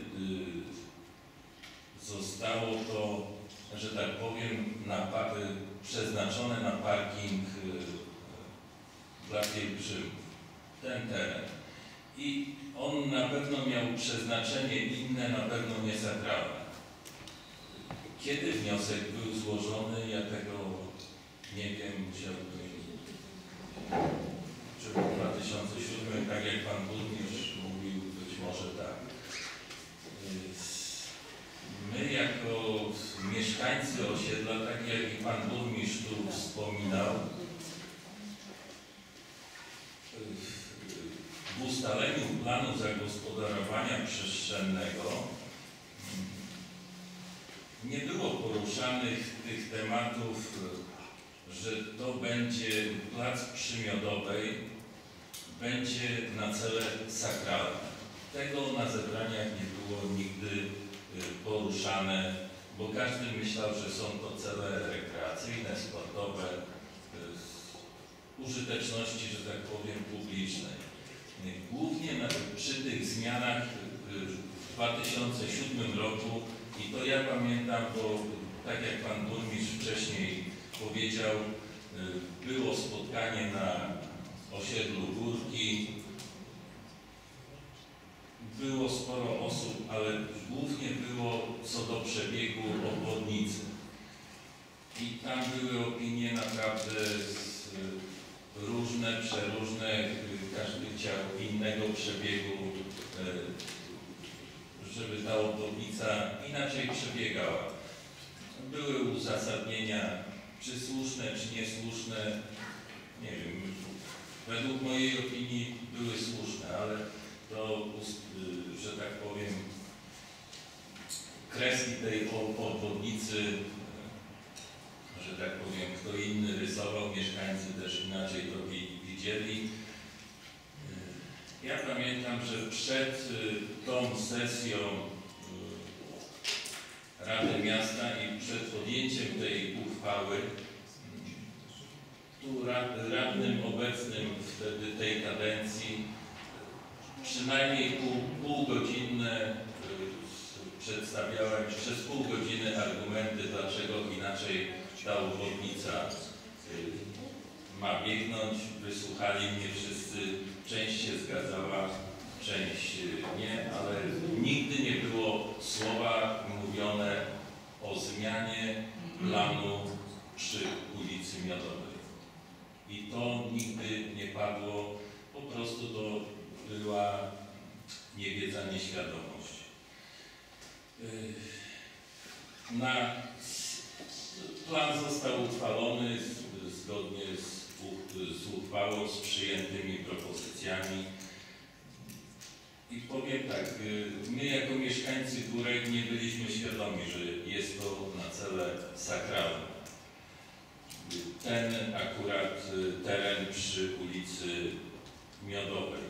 [SPEAKER 5] zostało to, że tak powiem, przeznaczone na parking dla pielgrzymów, ten teren. I on na pewno miał przeznaczenie inne, na pewno nie sakralne. Kiedy wniosek był złożony, ja tego nie wiem, musiałbym, czy w 2007, tak jak Pan Burmistrz mówił, być może tak. My jako mieszkańcy osiedla, tak jak i Pan Burmistrz tu wspominał, w ustaleniu planu zagospodarowania przestrzennego nie było poruszanych tych tematów, że to będzie plac przymiodowej, będzie na cele sakralne. Tego na zebraniach nie było nigdy poruszane, bo każdy myślał, że są to cele rekreacyjne, sportowe, użyteczności, że tak powiem, publicznej. Głównie przy tych zmianach w 2007 roku, i to ja pamiętam, bo tak jak Pan Burmistrz wcześniej powiedział, było spotkanie na osiedlu Górki, było sporo osób, ale głównie było co do przebiegu obwodnicy. I tam były opinie naprawdę różne, przeróżne, każdy chciał innego przebiegu, żeby ta obwodnica inaczej przebiegała. Były uzasadnienia, czy słuszne, czy niesłuszne, nie wiem, według mojej opinii były słuszne, ale to, że tak powiem, kreski tej obwodnicy, że tak powiem, kto inny rysował, mieszkańcy też inaczej to widzieli. Ja pamiętam, że przed tą sesją Rady Miasta i przed podjęciem tej uchwały tu radnym obecnym wtedy tej kadencji przynajmniej półgodzinne przedstawiałem przez pół godziny argumenty, dlaczego inaczej ta obwodnica ma biegnąć. Wysłuchali mnie wszyscy, część się zgadzała, część nie, ale nigdy nie było słowa mówione o zmianie planu przy ulicy Miodowej. I to nigdy nie padło, po prostu to była niewiedza, nieświadomość. Plan został uchwalony zgodnie z uchwałą, z przyjętymi propozycjami. I powiem tak, my jako mieszkańcy Górek nie byliśmy świadomi, że jest to na cele sakralne. Ten akurat teren przy ulicy Miodowej.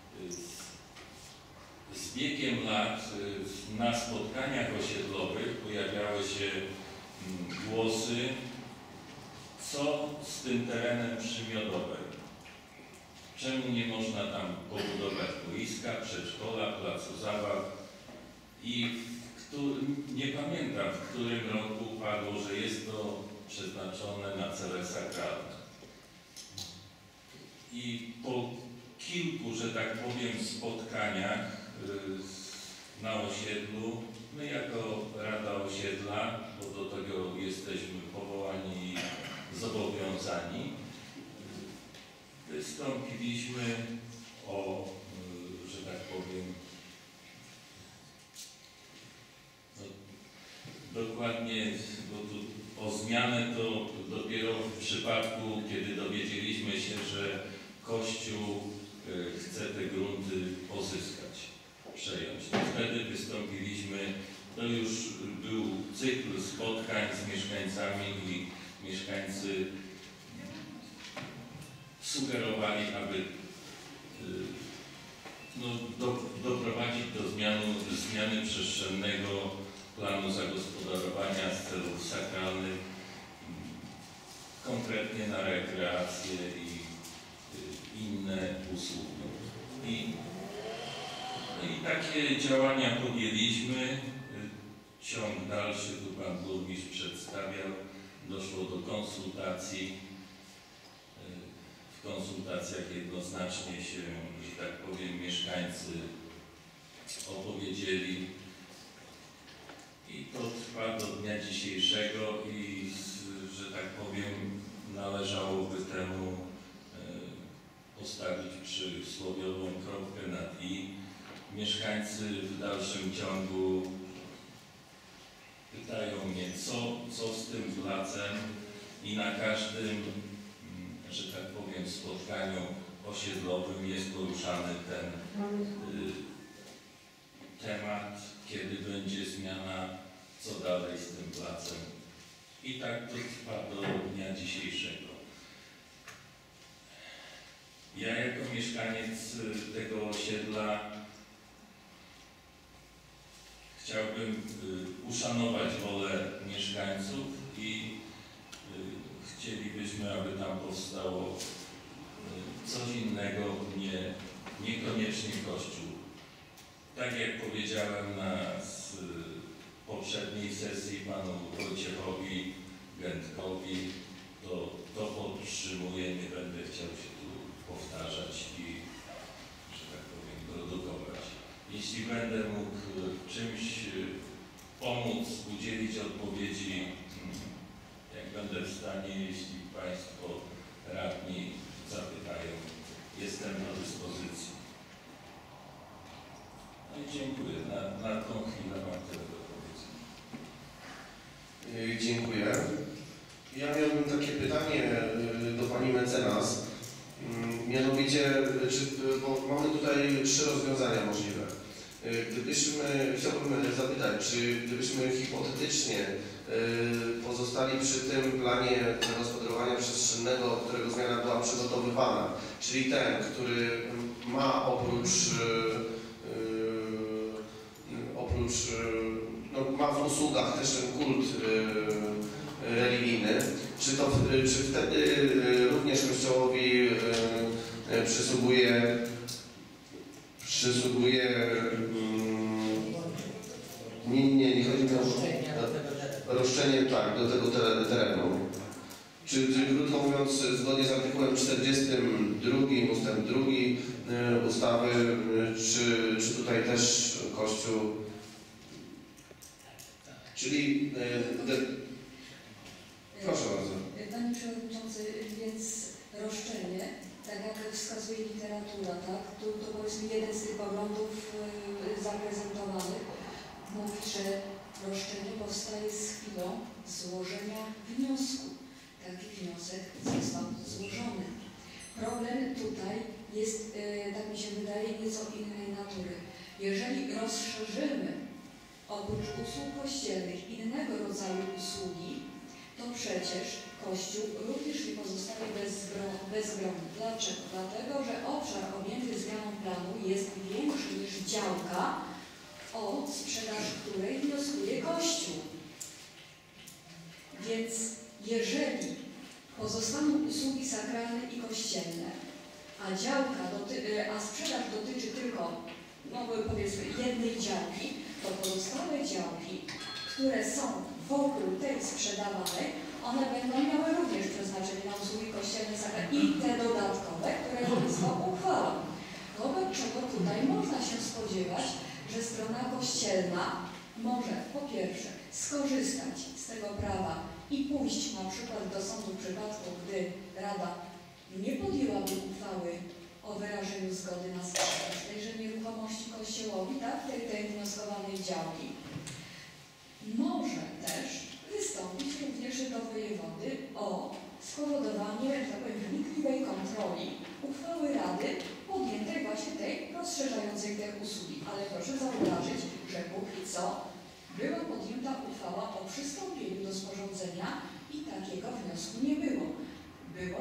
[SPEAKER 5] Z biegiem lat na spotkaniach osiedlowych pojawiały się głosy, co z tym terenem przy Miodowej. Czemu nie można tam pobudować boiska, przedszkola, placu zabaw? I nie pamiętam, w którym roku padło, że jest to przeznaczone na cele sakralne. I po kilku, że tak powiem, spotkaniach na osiedlu, my jako Rada Osiedla, bo do tego jesteśmy powołani i zobowiązani, wystąpiliśmy o, że tak powiem, dokładnie, bo tu o zmianę to dopiero w przypadku, kiedy dowiedzieliśmy się, że Kościół chce te grunty pozyskać, przejąć. Wtedy wystąpiliśmy, to już był cykl spotkań z mieszkańcami i mieszkańcy sugerowali, aby doprowadzić do zmiany przestrzennego planu zagospodarowania z celów sakralnych, konkretnie na rekreację i inne usługi. I takie działania podjęliśmy. Ciąg dalszy tu pan burmistrz przedstawiał. Doszło do konsultacji. W konsultacjach jednoznacznie się, że tak powiem, mieszkańcy opowiedzieli. I to trwa do dnia dzisiejszego i, że tak powiem, należałoby temu postawić przysłowiową kropkę nad i. Mieszkańcy w dalszym ciągu pytają mnie, co z tym placem, i na każdym, że tak powiem, spotkaniu osiedlowym jest poruszany ten temat, kiedy będzie zmiana, co dalej z tym placem. I tak to trwa do dnia dzisiejszego. Ja jako mieszkaniec tego osiedla chciałbym uszanować wolę mieszkańców i chcielibyśmy, aby tam powstało coś innego, niekoniecznie Kościół. Tak jak powiedziałem na poprzedniej sesji panu Wojciechowi Gętkowi, to podtrzymuję, nie będę chciał się tu powtarzać i, że tak powiem, produkować. Jeśli będę mógł czymś pomóc, udzielić odpowiedzi, jak będę w stanie, jeśli państwo radni zapytają, jestem do dyspozycji. No i dziękuję. Na tą chwilę mam tyle do powiedzenia.
[SPEAKER 1] Dziękuję. Ja miałbym takie pytanie do pani mecenas. Mianowicie, bo mamy tutaj 3 rozwiązania możliwe. Chciałbym zapytać, czy gdybyśmy hipotetycznie pozostali przy tym planie zagospodarowania przestrzennego, którego zmiana była przygotowywana, czyli ten, który ma ma w usługach też ten kult religijny, Czy wtedy również Kościołowi przysługuje nie chodzi mi o roszczenie, tak, do tego terenu. Czy krótko mówiąc, zgodnie z artykułem 42 ustęp 2 ustawy, czy tutaj też Kościół, czyli proszę bardzo.
[SPEAKER 3] Panie Przewodniczący, więc roszczenie, tak jak wskazuje literatura, tak, to powiedzmy jeden z tych poglądów zaprezentowanych mówi, że roszczenie powstaje z chwilą złożenia wniosku. Taki wniosek został złożony. Problem tutaj jest, tak mi się wydaje, nieco innej natury. Jeżeli rozszerzymy oprócz usług kościelnych innego rodzaju usługi, to przecież Kościół również nie pozostaje bezbronny. Dlaczego? Dlatego, że obszar objęty zmianą planu jest większy niż działka, o sprzedaż której wnioskuje Kościół. Więc jeżeli pozostaną usługi sakralne i kościelne, a sprzedaż dotyczy tylko, no powiedzmy, jednej działki, to pozostałe działki, które są wokół tej sprzedawanej, one będą miały również przeznaczenie na usługi kościelne sakralne i te dodatkowe, które są uchwałą. Wobec czego tutaj można się spodziewać, że strona kościelna może po pierwsze skorzystać z tego prawa i pójść na przykład do sądu w przypadku, gdy Rada nie podjęłaby uchwały o wyrażeniu zgody na sprzedaż tejże nieruchomości Kościołowi, tak, tej wnioskowanej działki. Może też wystąpić również do wojewody o spowodowanie, tak powiem, wnikliwej kontroli uchwały Rady podjętej właśnie tej rozszerzającej te usługi. Ale proszę zauważyć, że póki co była podjęta uchwała o przystąpieniu do sporządzenia i takiego wniosku nie było. Było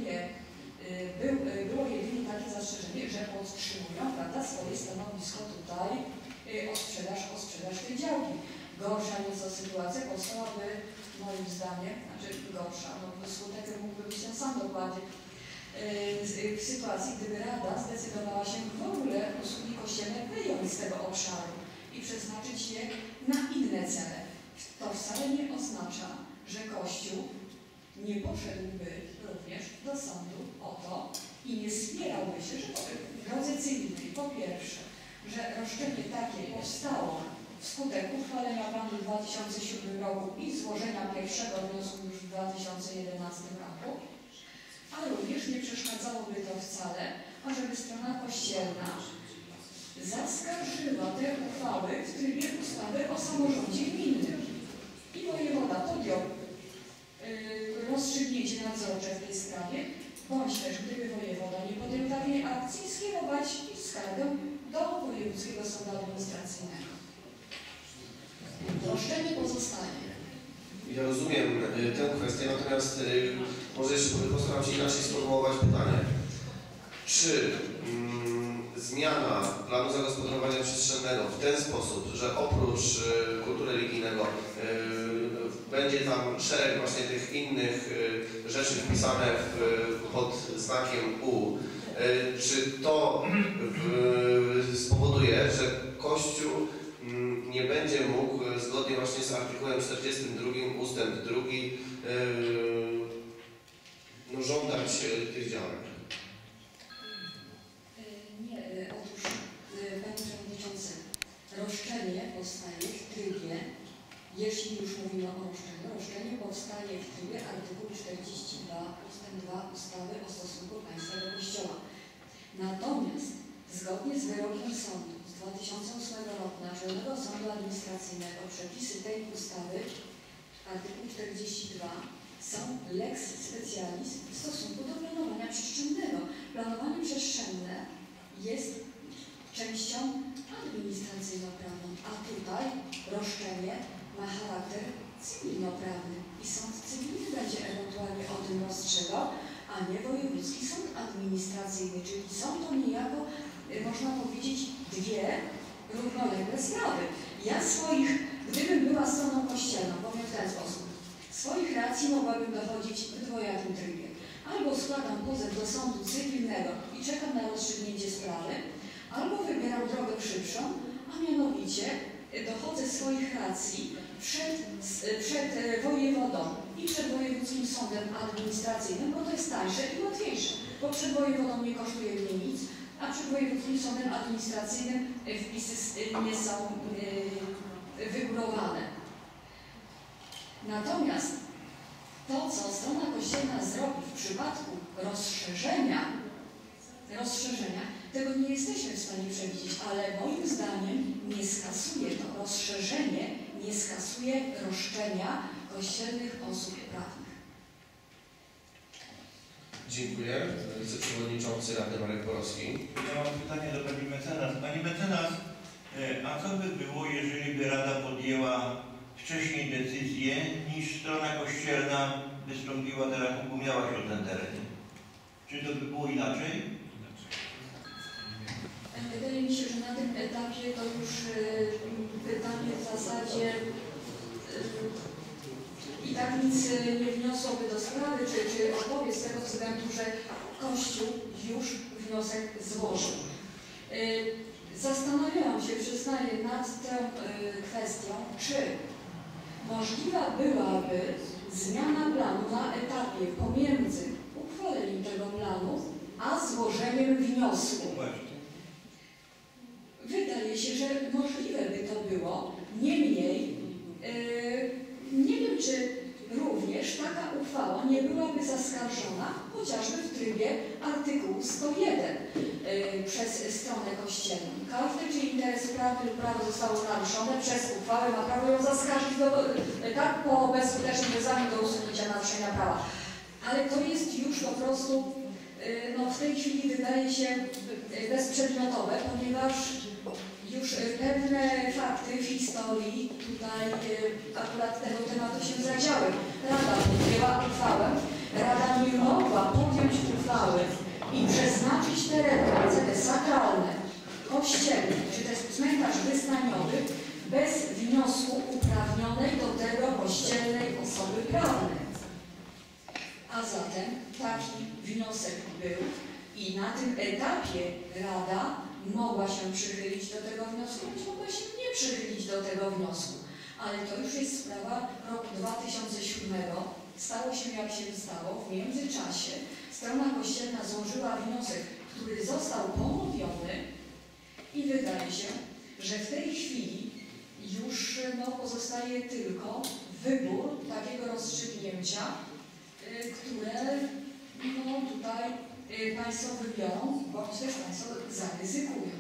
[SPEAKER 3] jedynie takie zastrzeżenie, że podtrzymują, prawda, swoje stanowisko tutaj o sprzedaż tej działki. Gorsza nieco sytuacja powstałaby, moim zdaniem, znaczy gorsza, no skutek mógłby być ten sam dokładnie, w sytuacji, gdyby Rada zdecydowała się w ogóle usługi kościelne wyjąć z tego obszaru i przeznaczyć je na inne cele. To wcale nie oznacza, że Kościół nie poszedłby również do sądu o to i nie spierałby się, że w drodze cywilnej, po pierwsze, że roszczenie takie powstało wskutek uchwalenia planu w 2007 roku i złożenia pierwszego wniosku już w 2011 roku, a również nie przeszkadzałoby to wcale, ażeby strona kościelna zaskarżyła te uchwały w trybie ustawy o samorządzie gminnym. I wojewoda podjął rozstrzygnięcie nadzorcze w tej sprawie, bądź też gdyby wojewoda nie podjął takiej akcji, skierować skargę do Wojewódzkiego Sądu Administracyjnego. Roszczenie pozostaje.
[SPEAKER 1] Ja rozumiem tę kwestię, natomiast może jeszcze postaram się inaczej sformułować pytanie. Czy zmiana planu zagospodarowania przestrzennego w ten sposób, że oprócz kultu religijnego będzie tam szereg właśnie tych innych rzeczy wpisane pod znakiem U, czy to spowoduje, że Kościół nie będzie mógł zgodnie właśnie z artykułem 42 ustęp 2 żądać tych działań?
[SPEAKER 3] Nie, otóż Panie Przewodniczący, roszczenie powstaje w trybie, jeśli już mówimy o roszczeniu, roszczenie powstaje w trybie artykułu 42 ustęp 2 ustawy o stosunku państwa do Kościoła. Natomiast zgodnie z wyrokiem sądu z 2008 roku Naczelnego Sądu Administracyjnego przepisy tej ustawy, artykuł 42, są lex specialis w stosunku do planowania przestrzennego. Planowanie przestrzenne jest częścią administracyjno-prawną, a tutaj roszczenie ma charakter cywilnoprawny i sąd cywilny będzie ewentualnie o tym rozstrzygał, a nie wojewódzki sąd administracyjny, czyli są to niejako, można powiedzieć, dwie równoległe sprawy. Ja gdybym była stroną kościelną, powiem w ten sposób, Swoich racji mogłabym dochodzić w dwojakim trybie. Albo składam pozew do sądu cywilnego i czekam na rozstrzygnięcie sprawy, albo wybieram drogę szybszą, a mianowicie dochodzę swoich racji przed wojewodą i przed wojewódzkim sądem administracyjnym, bo to jest tańsze i łatwiejsze, bo przed wojewodą nie kosztuje mnie nic, a przed wojewódzkim sądem administracyjnym wpisy nie są wygórowane. Natomiast to, co strona kościelna zrobi w przypadku rozszerzenia, tego nie jesteśmy w stanie przewidzieć, ale moim zdaniem nie skasuje to rozszerzenie, nie skasuje roszczenia kościelnych osób prawnych.
[SPEAKER 1] Dziękuję. Wiceprzewodniczący Rady Marek Borowski.
[SPEAKER 6] Ja mam pytanie do Pani Mecenas. Pani Mecenas, a co by było, jeżeli by Rada podjęła wcześniej decyzję, niż strona kościelna wystąpiła do rachubu, miała się o ten teren? Czy to by było inaczej?
[SPEAKER 3] Wydaje mi się, że na tym etapie to już pytanie w zasadzie i tak nic nie wniosłoby do sprawy, czy odpowie z tego względu, że Kościół już wniosek złożył. Zastanawiałam się, przyznaję, nad tą kwestią, czy możliwa byłaby zmiana planu na etapie pomiędzy uchwaleniem tego planu a złożeniem wniosku. Wydaje się, że możliwe by to było. Niemniej, nie wiem, czy również taka uchwała nie byłaby zaskarżona chociażby w trybie artykułu 101 przez stronę kościelną. Każdy, czyj interes prawny lub prawo zostało naruszone przez uchwałę, ma prawo ją zaskarżyć tak po bezskutecznym wezwaniu do usunięcia naruszenia prawa. Ale to jest już po prostu w tej chwili wydaje się bezprzedmiotowe, ponieważ już pewne fakty w historii tutaj akurat tego tematu się zadziały. Rada podjęła uchwałę, Rada nie mogła podjąć uchwały i przeznaczyć tereny na cele sakralne, kościelne, czy też cmentarz wyznaniowy bez wniosku uprawnionej do tego kościelnej osoby prawnej. A zatem taki wniosek był i na tym etapie Rada mogła się przychylić do tego wniosku, bądź mogła się nie przychylić do tego wniosku. Ale to już jest sprawa roku 2007. Stało się jak się stało. W międzyczasie strona kościelna złożyła wniosek, który został ponowiony i wydaje się, że w tej chwili już pozostaje tylko wybór takiego rozstrzygnięcia, które tutaj Państwo wybiorą, bądź też Państwo zaryzykują.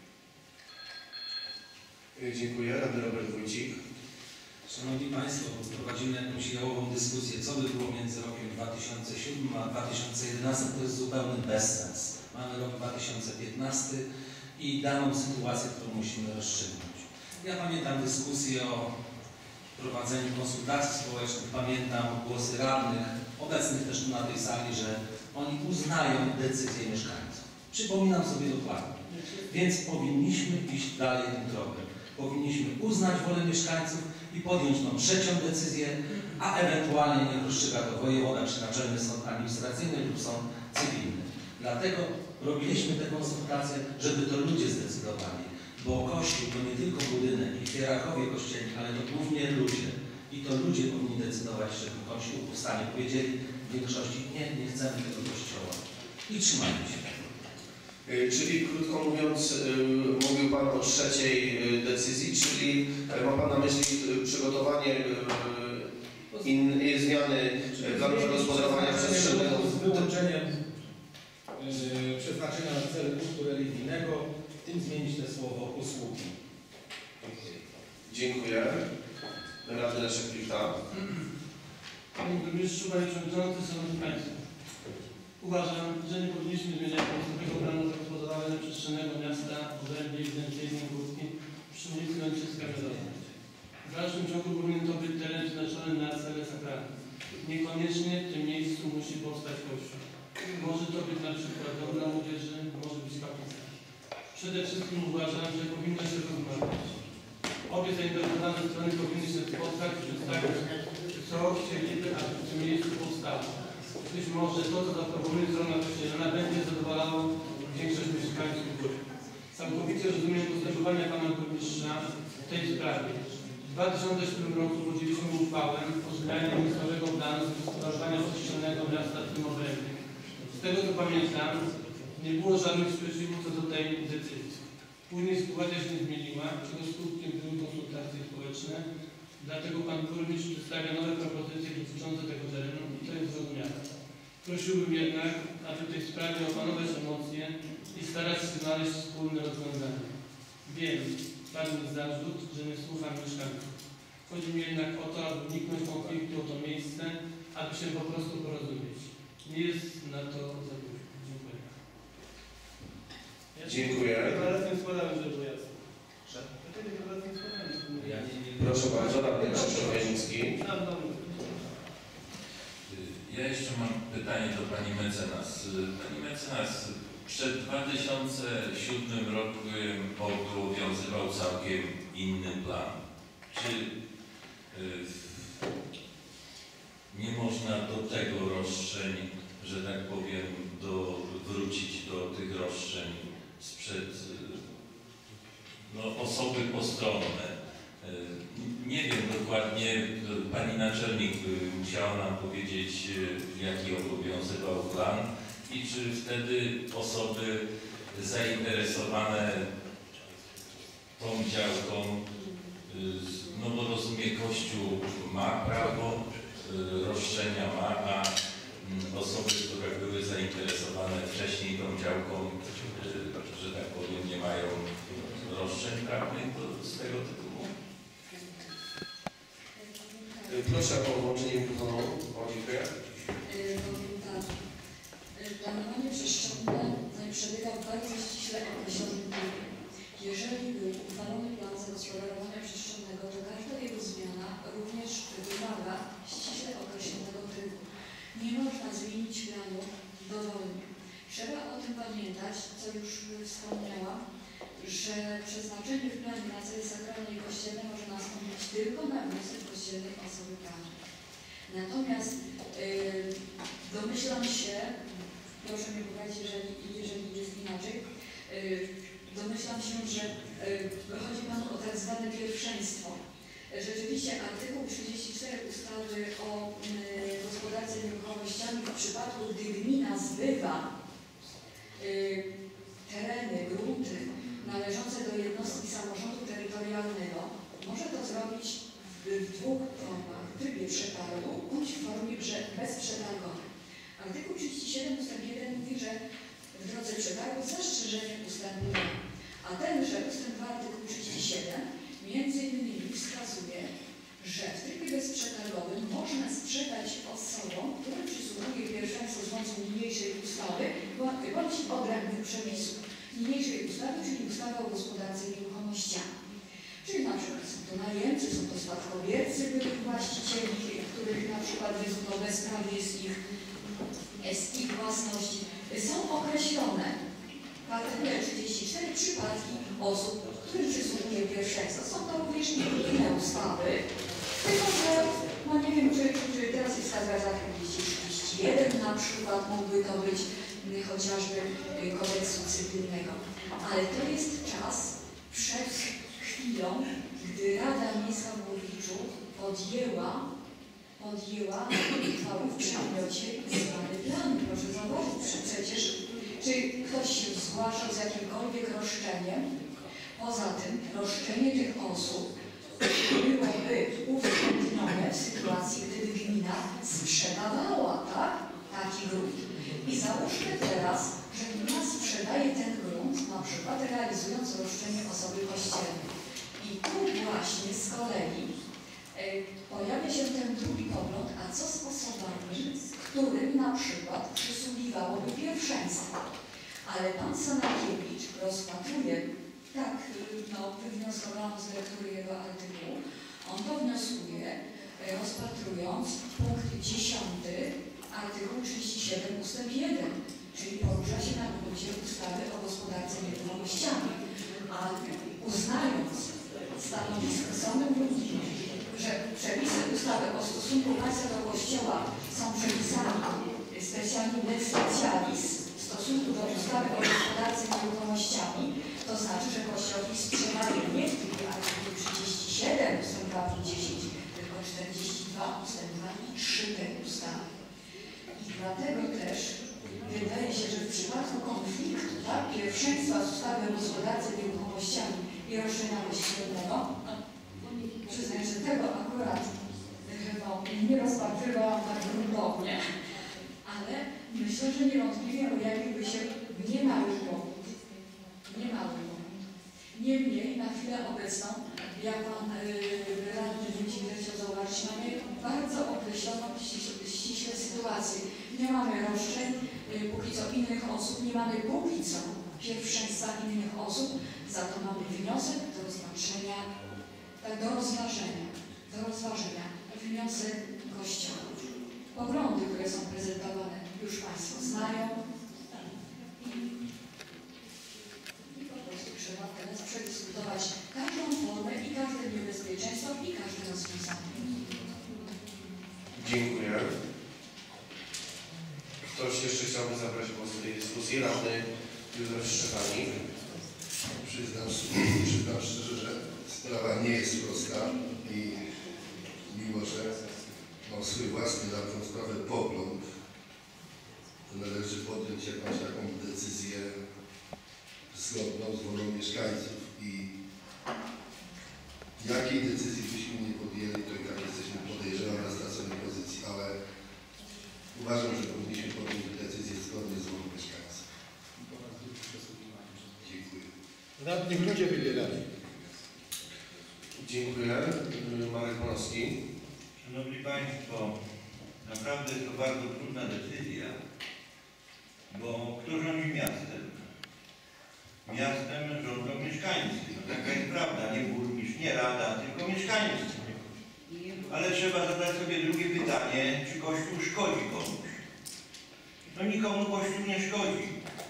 [SPEAKER 1] Dziękuję. Radny Robert Wójcik.
[SPEAKER 7] Szanowni Państwo, prowadzimy jakąś jałową dyskusję, co by było między rokiem 2007 a 2011, to jest zupełny bezsens. Mamy rok 2015 i daną sytuację, którą musimy rozstrzygnąć. Ja pamiętam dyskusję o prowadzeniu konsultacji społecznych, pamiętam głosy radnych, obecnych też tu na tej sali, że oni uznają decyzję mieszkańców. Przypominam sobie dokładnie. Więc powinniśmy iść dalej tym tropem. Powinniśmy uznać wolę mieszkańców i podjąć trzecią decyzję, a ewentualnie niech rozstrzyga to wojewoda czy Naczelny Sąd Administracyjny lub sąd cywilny. Dlatego robiliśmy te konsultacje, żeby to ludzie zdecydowali, bo Kościół to nie tylko budynek i hierarchowie kościelni, ale to głównie ludzie. I to ludzie powinni decydować, żeby Kościół powstanie. Powiedzieli w większości nie chcemy tego Kościoła. I trzymajmy się tego.
[SPEAKER 1] Czyli krótko mówiąc, mówił Pan o trzeciej decyzji, czyli ma Pan na myśli przygotowanie zmiany planu zagospodarowania przestrzennego
[SPEAKER 7] z wyłączeniem przeznaczenia na cele kultu religijnego, w tym zmienić te słowo usługi.
[SPEAKER 1] Dziękuję. Radny Leszek Plichta.
[SPEAKER 8] Panie Burmistrzu, Panie Przewodniczący, Szanowni Państwo. Uważam, że nie powinniśmy zmieniać tego planu zagospodarowania przestrzennego miasta w obrębie ewidencyjnym górskim przy ulicy Lęczyska Miodowa. W dalszym ciągu powinien to być teren przeznaczony na cele sakralne. Niekoniecznie w tym miejscu musi powstać kościół. Może to być na przykład dom dla młodzieży, może być kaplica. Przede wszystkim uważam, że powinno się rozmawiać. Obie zainteresowane strony powinny się spotkać, przedstawić co chcieliby, aby w tym miejscu powstało. Być może to, co zaproponuje strona kościelna, będzie zadowalało większość mieszkańców góry. Całkowicie rozumiem postępowania pana burmistrza w tej sprawie. W 2007 roku złożyliśmy uchwałę o zmianie miejscowego planu zagospodarowania przestrzennego miasta w tym obrębie. Z tego co pamiętam, nie było żadnych sprzeciwów co do tej decyzji. Później sytuacja się nie zmieniła, czego skutkiem były konsultacje społeczne, dlatego pan burmistrz przedstawia nowe propozycje dotyczące tego terenu i to jest zrozumiałe. Prosiłbym jednak, aby w tej sprawie opanować emocje i starać się znaleźć wspólne rozwiązanie. Wiem, padł zarzut, że nie słucham mieszkańców. Chodzi mi jednak o to, aby uniknąć konfliktu o to miejsce, aby się po prostu porozumieć. Nie jest na to za późno. Dziękuję.
[SPEAKER 1] Dziękuję.
[SPEAKER 8] Deklarację składamy, żeby było jasne. Deklarację składamy.
[SPEAKER 1] Proszę bardzo, radny Krzysztof Janicki.
[SPEAKER 5] Ja jeszcze mam pytanie do pani mecenas. Pani mecenas, przed 2007 rokiem obowiązywał całkiem inny plan. Czy nie można do tego roszczeń, że tak powiem, wrócić do tych roszczeń sprzed osoby postronne? Nie wiem dokładnie, pani naczelnik musiała nam powiedzieć, jaki obowiązywał plan i czy wtedy osoby zainteresowane tą działką, no bo rozumie, Kościół ma prawo, roszczenia ma, a osoby, które były zainteresowane wcześniej tą działką, że tak powiem, nie mają roszczeń prawnych z tego tytułu.
[SPEAKER 1] Proszę o włączenie mikrofonu. Dziękuję.
[SPEAKER 3] Planowanie przestrzenne przebiega w bardzo ściśle określonym trybie. Jeżeli był uchwalony plan zagospodarowania przestrzennego, to każda jego zmiana również wymaga ściśle określonego trybu. Nie można zmienić planu dowolnie. Trzeba o tym pamiętać, co już wspomniałam, że przeznaczenie w planie na cele sakralne i kościelne może nastąpić tylko na wniosek kościelnej osoby prawnej. Natomiast domyślam się, proszę mi powiedzieć, jeżeli jest inaczej, domyślam się, że chodzi Panu o tak zwane pierwszeństwo. Rzeczywiście artykuł 34 ustawy o gospodarce nieruchomościami w przypadku, gdy gmina zbywa tereny, grunty należące do jednostki samorządu terytorialnego, może to zrobić w dwóch formach, w trybie przetargu bądź w formie bezprzetargowej. Artykuł 37 ust. 1 mówi, że w drodze przetargu zastrzeżenie ustępuje, a tenże ustęp 2 artykuł 37 między innymi wskazuje, że w trybie bezprzetargowym można sprzedać osobom, którym przysługuje pierwszeństwo z mocy niniejszej ustawy bądź odrębnych przepisów niniejszej ustawy, czyli ustawy o gospodarce nieruchomościami. Czyli na przykład są to najemcy, są to spadkobiercy byłych właścicieli, których na przykład wyzwano bezprawie jest ich własności. Są określone w artykule 34 przypadki osób, którym przysługuje pierwszeństwo. Są to również inne ustawy, tylko że no nie wiem, czy teraz jest wskazać artykuł 231 na przykład, mógłby to być chociażby kodeksu cywilnego. Ale to jest czas przed chwilą, gdy Rada Miejska w Głowiczu podjęła uchwałę w przedmiocie zmiany planu. Proszę zobaczyć, przecież czy ktoś się zgłaszał z jakimkolwiek roszczeniem? Poza tym roszczenie tych osób byłoby uwzględnione w sytuacji, gdyby gmina sprzedawała taki grunt. I załóżmy teraz, że gmina sprzedaje ten grunt, na przykład realizując roszczenie osoby kościelnej. I tu właśnie z kolei pojawia się ten drugi pogląd, a co z osobami, którym na przykład przysługiwałoby pierwszeństwo. Ale pan Sanakiewicz rozpatruje, tak, wywnioskowałam z lektury jego artykułu, on to wnioskuje, rozpatrując punkt 10 artykuł 37 ust. 1, czyli porusza się na gruncie ustawy o gospodarce nieruchomościami, a uznając stanowisko Sądu Gminnego, że przepisy ustawy o stosunku państwa do Kościoła są przepisami specjalnie lex specialis w stosunku do ustawy o gospodarce nieruchomościami, to znaczy, że kościoły sprzedają nie w trybie artykułu 37 ust. 2 i 10, tylko 42 ust. 2 i 3 tej ustawy. I dlatego też wydaje się, że w przypadku konfliktu, tak, pierwszeństwa z ustawy o gospodarce nieruchomościami i roszczenia kościelnego, przyznaję, że tego akurat nie rozpatrywałam tak gruntownie, ale myślę, że niewątpliwie pojawiłby się niemały powód. Niemniej na chwilę obecną, jak pan radny Wójcik chciał zauważyć, mamy bardzo określoną ściśle sytuację. Nie mamy roszczeń póki co innych osób, nie mamy póki co pierwszeństwa innych osób, za to mamy wniosek do rozpatrzenia, do rozważenia, wniosek Kościoła. Poglądy, które są prezentowane, już Państwo znają. I po prostu trzeba teraz przedyskutować każdą formę i każde niebezpieczeństwo i każde rozwiązanie.
[SPEAKER 1] Dziękuję. Ktoś jeszcze chciałby zabrać głos w tej dyskusji? Radny Józef Szczepanik.
[SPEAKER 9] Przyznam szczerze, że sprawa nie jest prosta i mimo, że mam swój własny na tę sprawę pogląd, to należy podjąć jakąś taką decyzję zgodną z wolą mieszkańców i jakiej decyzji byśmy nie podjęli, to i tak jesteśmy, podejrzewam, na straconej pozycji, ale uważam, że powinniśmy podjąć decyzję zgodnie z wolą mieszkańców. Dziękuję.
[SPEAKER 10] Radnych ludzie wybierali.
[SPEAKER 1] Dziękuję. Marek Monowski.
[SPEAKER 6] Szanowni Państwo, naprawdę jest to bardzo trudna decyzja, bo kto rządzi miastem? Miastem rządzą mieszkańcy. No, taka jest prawda, nie burmistrz, nie rada, tylko mieszkańcy. Ale trzeba zadać sobie drugie pytanie, czy Kościół szkodzi komuś? No nikomu Kościół nie szkodzi.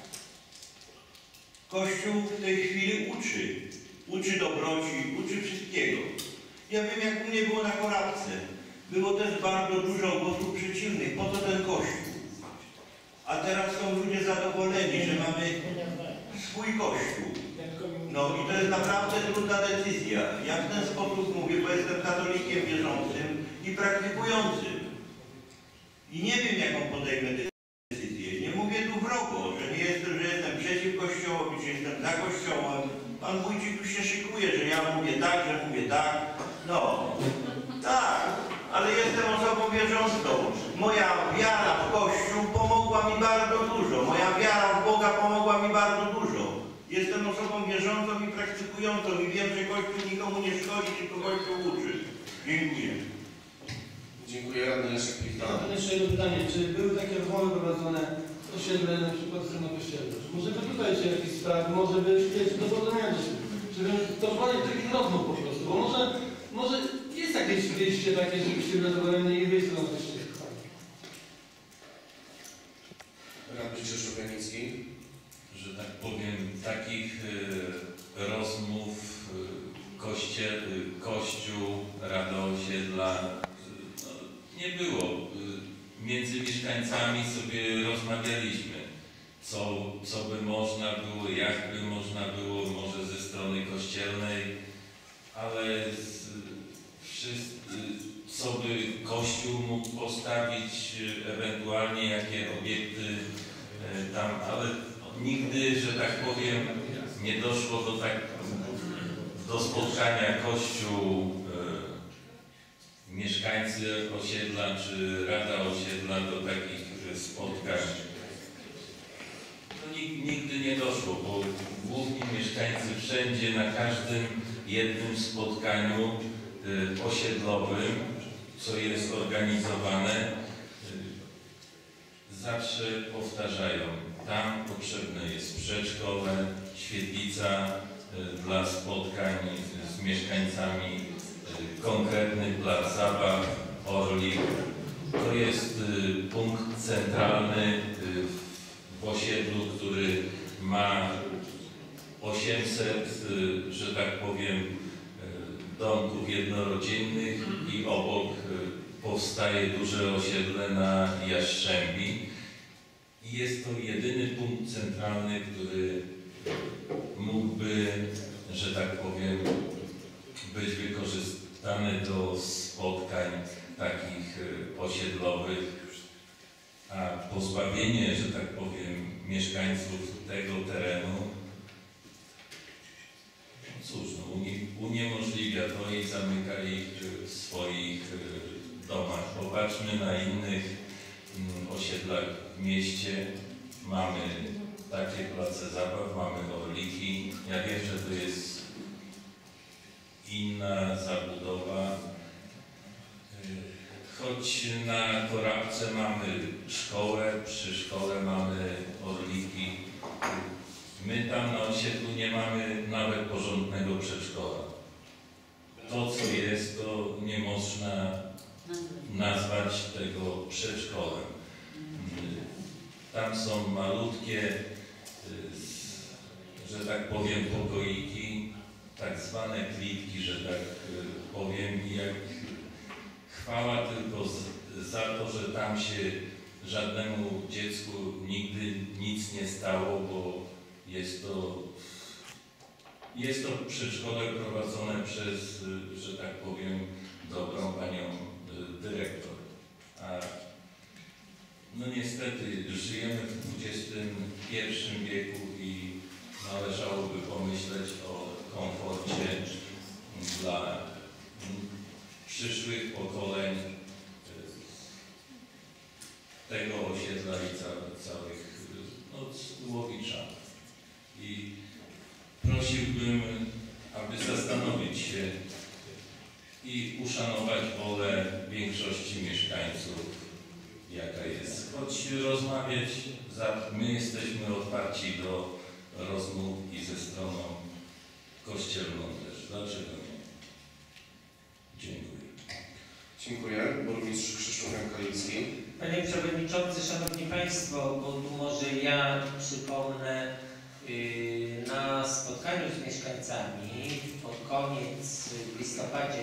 [SPEAKER 6] Kościół w tej chwili uczy dobroci, uczy wszystkiego. Ja wiem, jak u mnie było na kolację. Było też bardzo dużo głosów przeciwnych. Po co ten Kościół? A teraz są ludzie zadowoleni, że mamy swój Kościół. No i to jest naprawdę trudna decyzja. Ja w ten sposób mówię, bo jestem katolikiem wierzącym i praktykującym. I nie wiem, jaką podejmę decyzję. Nie mówię tu wrogo, że jestem przeciw Kościołowi, czy jestem za Kościołem. Pan Wójcik już się szykuje, że ja mówię tak, że mówię tak. No, tak, ale jestem osobą wierzącą. Moja wiara w Kościół pomogła mi bardzo dużo. Moja wiara w Boga pomogła mi bardzo dużo. Jestem osobą wierzącą i praktykującą i wiem, że Kościół nikomu nie szkodzi, tylko Kościół uczy. Dziękuję.
[SPEAKER 1] Dziękuję. Radny Leszek Pichta.
[SPEAKER 8] Ja mam jeszcze jedno pytanie. Czy były takie rozmowy prowadzone w osiedle, na przykład w stronie kościelnej? Może by tutaj się jakieś sprawy, może by do porozumienia, żeby doprowadzić do takich rozmów po prostu, bo może jest jakieś wyjście takie, żebyście zadowoleni i wyjść do kościoła.
[SPEAKER 1] Radny Krzysztof Janicki.
[SPEAKER 5] Że tak powiem, takich rozmów Kościół, Rada Osiedla nie było. Między mieszkańcami sobie rozmawialiśmy, co by można było, jak by można było, może ze strony kościelnej, ale co by Kościół mógł postawić, ewentualnie jakie obiekty tam, ale nigdy, że tak powiem, nie doszło do spotkania Kościół, mieszkańcy osiedla czy Rada Osiedla do takich spotkań. No, nigdy nie doszło, bo główni mieszkańcy wszędzie, na każdym jednym spotkaniu osiedlowym, co jest organizowane, zawsze powtarzają, tam potrzebne jest przedszkole, świetlica dla spotkań z mieszkańcami, konkretny plac zabaw, Orlik. To jest punkt centralny w osiedlu, który ma 800, że tak powiem, domków jednorodzinnych i obok powstaje duże osiedle na Jastrzębi. I jest to jedyny punkt centralny, który mógłby, że tak powiem, być wykorzystany do spotkań takich osiedlowych, a pozbawienie, że tak powiem, mieszkańców tego terenu, cóż, no, uniemożliwia to i zamyka ich w swoich domach. Popatrzmy na innych osiedlach w mieście. Mamy takie place zabaw, mamy orliki. Ja wiem, że to jest inna zabudowa. Choć na Korabce mamy szkołę, przy szkole mamy orliki. My tam na osiedlu nie mamy nawet porządnego przedszkola. To, co jest, to nie można nazwać tego przedszkolem. Tam są malutkie, że tak powiem, pokoiki, tak zwane klitki, że tak powiem, i jak chwała tylko za to, że tam się żadnemu dziecku nigdy nic nie stało, bo jest to przedszkole prowadzone przez, że tak powiem, dobrą panią dyrektor. A no niestety żyjemy w XXI wieku i należałoby pomyśleć o komforcie dla przyszłych pokoleń tego osiedla i całych Łowicza. I prosiłbym, aby zastanowić się i uszanować wolę większości mieszkańców, jaka jest. Choć rozmawiać, my jesteśmy otwarci do rozmów i ze stroną kościelną też. Dlaczego nie? Dziękuję.
[SPEAKER 1] Dziękuję. Burmistrz Krzysztof Kaliński.
[SPEAKER 2] Panie Przewodniczący, Szanowni Państwo, bo tu może ja przypomnę na spotkaniu z mieszkańcami pod koniec w listopadzie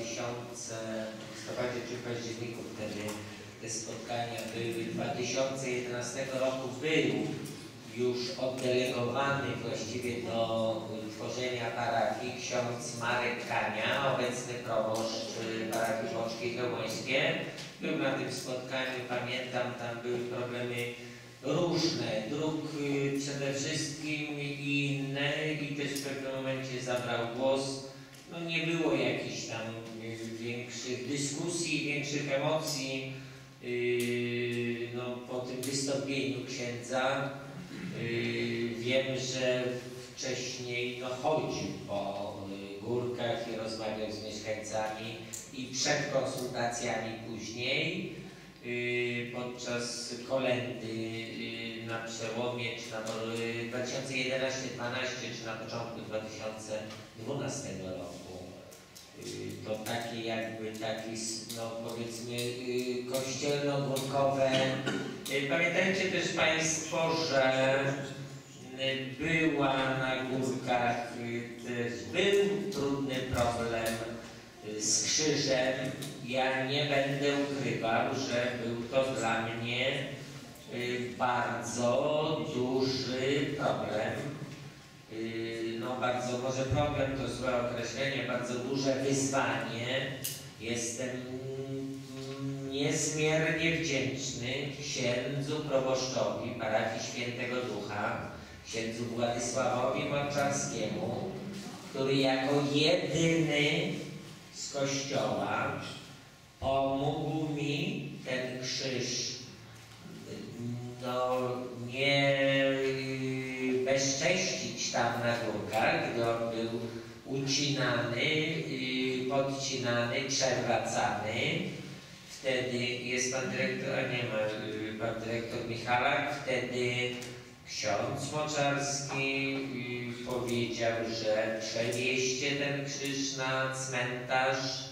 [SPEAKER 2] czy październiku wtedy te spotkania były. 2011 roku był już oddelegowany właściwie do tworzenia parafii ksiądz Marek Kania, obecny proboszcz parafii Boczki Chełmońskie. Był na tym spotkaniu, pamiętam, tam były problemy różne, dróg przede wszystkim i inne, i też w pewnym momencie zabrał głos. No nie było jakichś tam większych dyskusji, większych emocji. No, po tym wystąpieniu księdza wiem, że wcześniej chodził po górkach i rozmawiał z mieszkańcami i przed konsultacjami później podczas kolendy na przełomie czy na 2011-2012 czy na początku 2012 roku. To takie jakby powiedzmy kościelno-górkowe. Pamiętajcie też Państwo, że była na górkach, był trudny problem z krzyżem. Ja nie będę ukrywał, że był to dla mnie bardzo duży problem. No bardzo, może problem to złe określenie, bardzo duże wyzwanie. Jestem niezmiernie wdzięczny księdzu proboszczowi parafii Świętego Ducha, księdzu Władysławowi Mączarskiemu, który jako jedyny z kościoła pomógł mi ten krzyż nie bezcześcić tam na górkach, gdy on był ucinany, podcinany, przewracany. Wtedy jest pan dyrektor, a nie ma pan dyrektor Michalak, wtedy ksiądz Moczarski powiedział, że przewieźcie ten krzyż na cmentarz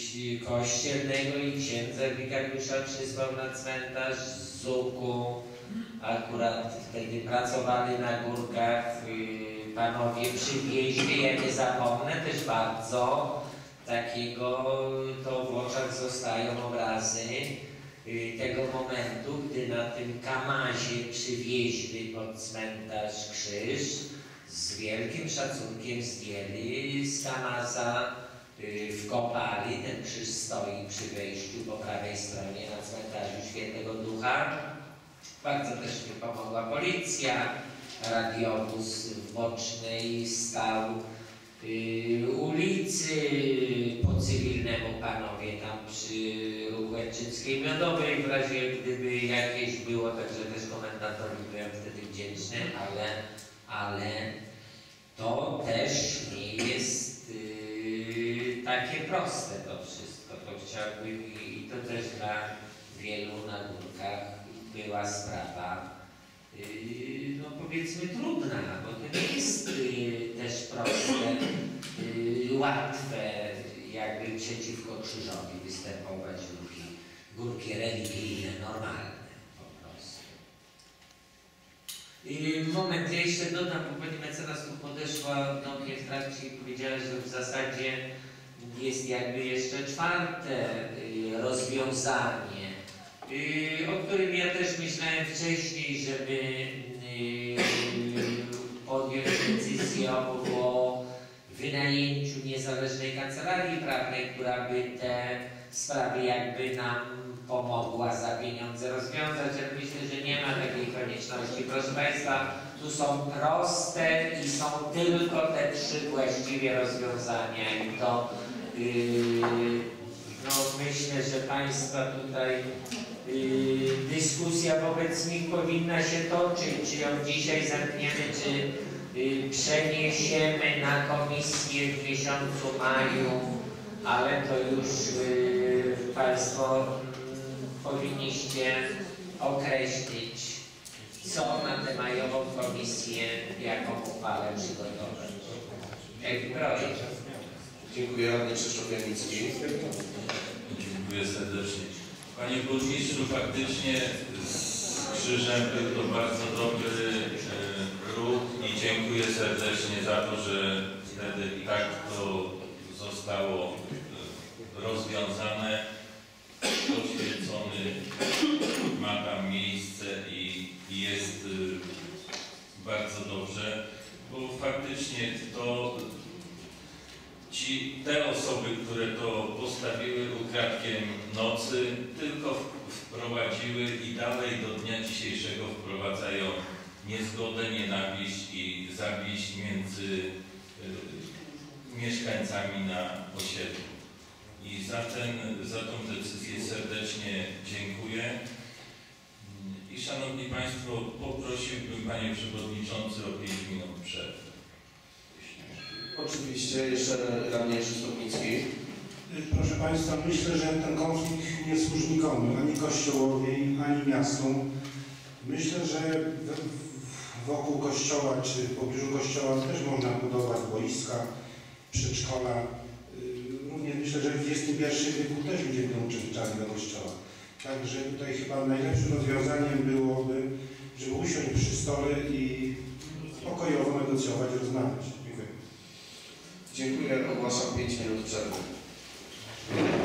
[SPEAKER 2] kościelnego i księdza wikariusza przysłał na cmentarz z Zuku akurat wtedy pracowali na górkach panowie przywieźli. Ja nie zapomnę też bardzo takiego, to w oczach zostają obrazy tego momentu, gdy na tym Kamazie przywieźli pod cmentarz krzyż, z wielkim szacunkiem zdjęli z Kamaza, wkopali, ten krzyż stoi przy wejściu po prawej stronie na cmentarzu Świętego Ducha. Bardzo też mi pomogła policja, radiowóz w Bocznej stał ulicy po cywilnemu panowie tam przy ruchu Łęczyckiej Miodowej w razie gdyby jakieś było, także też komentatowi byłem wtedy wdzięczny, ale to też nie jest takie proste to wszystko, to chciałbym i to też dla wielu na górkach była sprawa no powiedzmy trudna, bo to nie jest też proste, łatwe jakby przeciwko krzyżowi występować górki religijne, normalne po prostu. Moment, ja jeszcze dodam, bo pani mecenas tu podeszła do mnie w trakcie i powiedziała, że w zasadzie jest jakby jeszcze czwarte rozwiązanie, o którym ja też myślałem wcześniej, żeby podjąć decyzję o wynajęciu niezależnej kancelarii prawnej, która by te sprawy jakby nam pomogła za pieniądze rozwiązać, ale myślę, że nie ma takiej konieczności. Proszę Państwa, tu są proste i są tylko te 3 właściwie rozwiązania i to no myślę, że Państwa tutaj dyskusja wobec nich powinna się toczyć, czy ją dzisiaj zamkniemy, czy przeniesiemy na komisję w miesiącu maju, ale to już Państwo powinniście określić, co na tę majową komisję, jaką uchwałę przygotować. Jaki projekt?
[SPEAKER 1] Dziękuję. Radny Krzysztof Janicki.
[SPEAKER 5] Dziękuję serdecznie. Panie burmistrzu, faktycznie z krzyżem był to bardzo dobry ruch i dziękuję serdecznie za to, że wtedy i tak to zostało rozwiązane. Poświęcony ma tam miejsce i jest bardzo dobrze, bo faktycznie to te osoby, które to postawiły ukradkiem nocy, tylko wprowadziły i dalej do dnia dzisiejszego wprowadzają niezgodę, nienawiść i zawiść między mieszkańcami na osiedlu. I za tą decyzję serdecznie dziękuję. I Szanowni Państwo, poprosiłbym Panie Przewodniczący o 5 minut przerwy.
[SPEAKER 1] Oczywiście, jeszcze radny Stopnicki.
[SPEAKER 11] Proszę Państwa, myślę, że ten konflikt nie służy nikomu, ani Kościołowi, ani miastu. Myślę, że wokół kościoła, czy w pobliżu kościoła też można budować boiska, przedszkola. Również myślę, że w XXI wieku też ludzie będą uczęszczali do kościoła. Także tutaj chyba najlepszym rozwiązaniem byłoby, żeby usiąść przy stole i pokojowo negocjować, rozmawiać. Dziękuję.
[SPEAKER 1] Dziękuję. Ogłaszam 5 minut przerwy.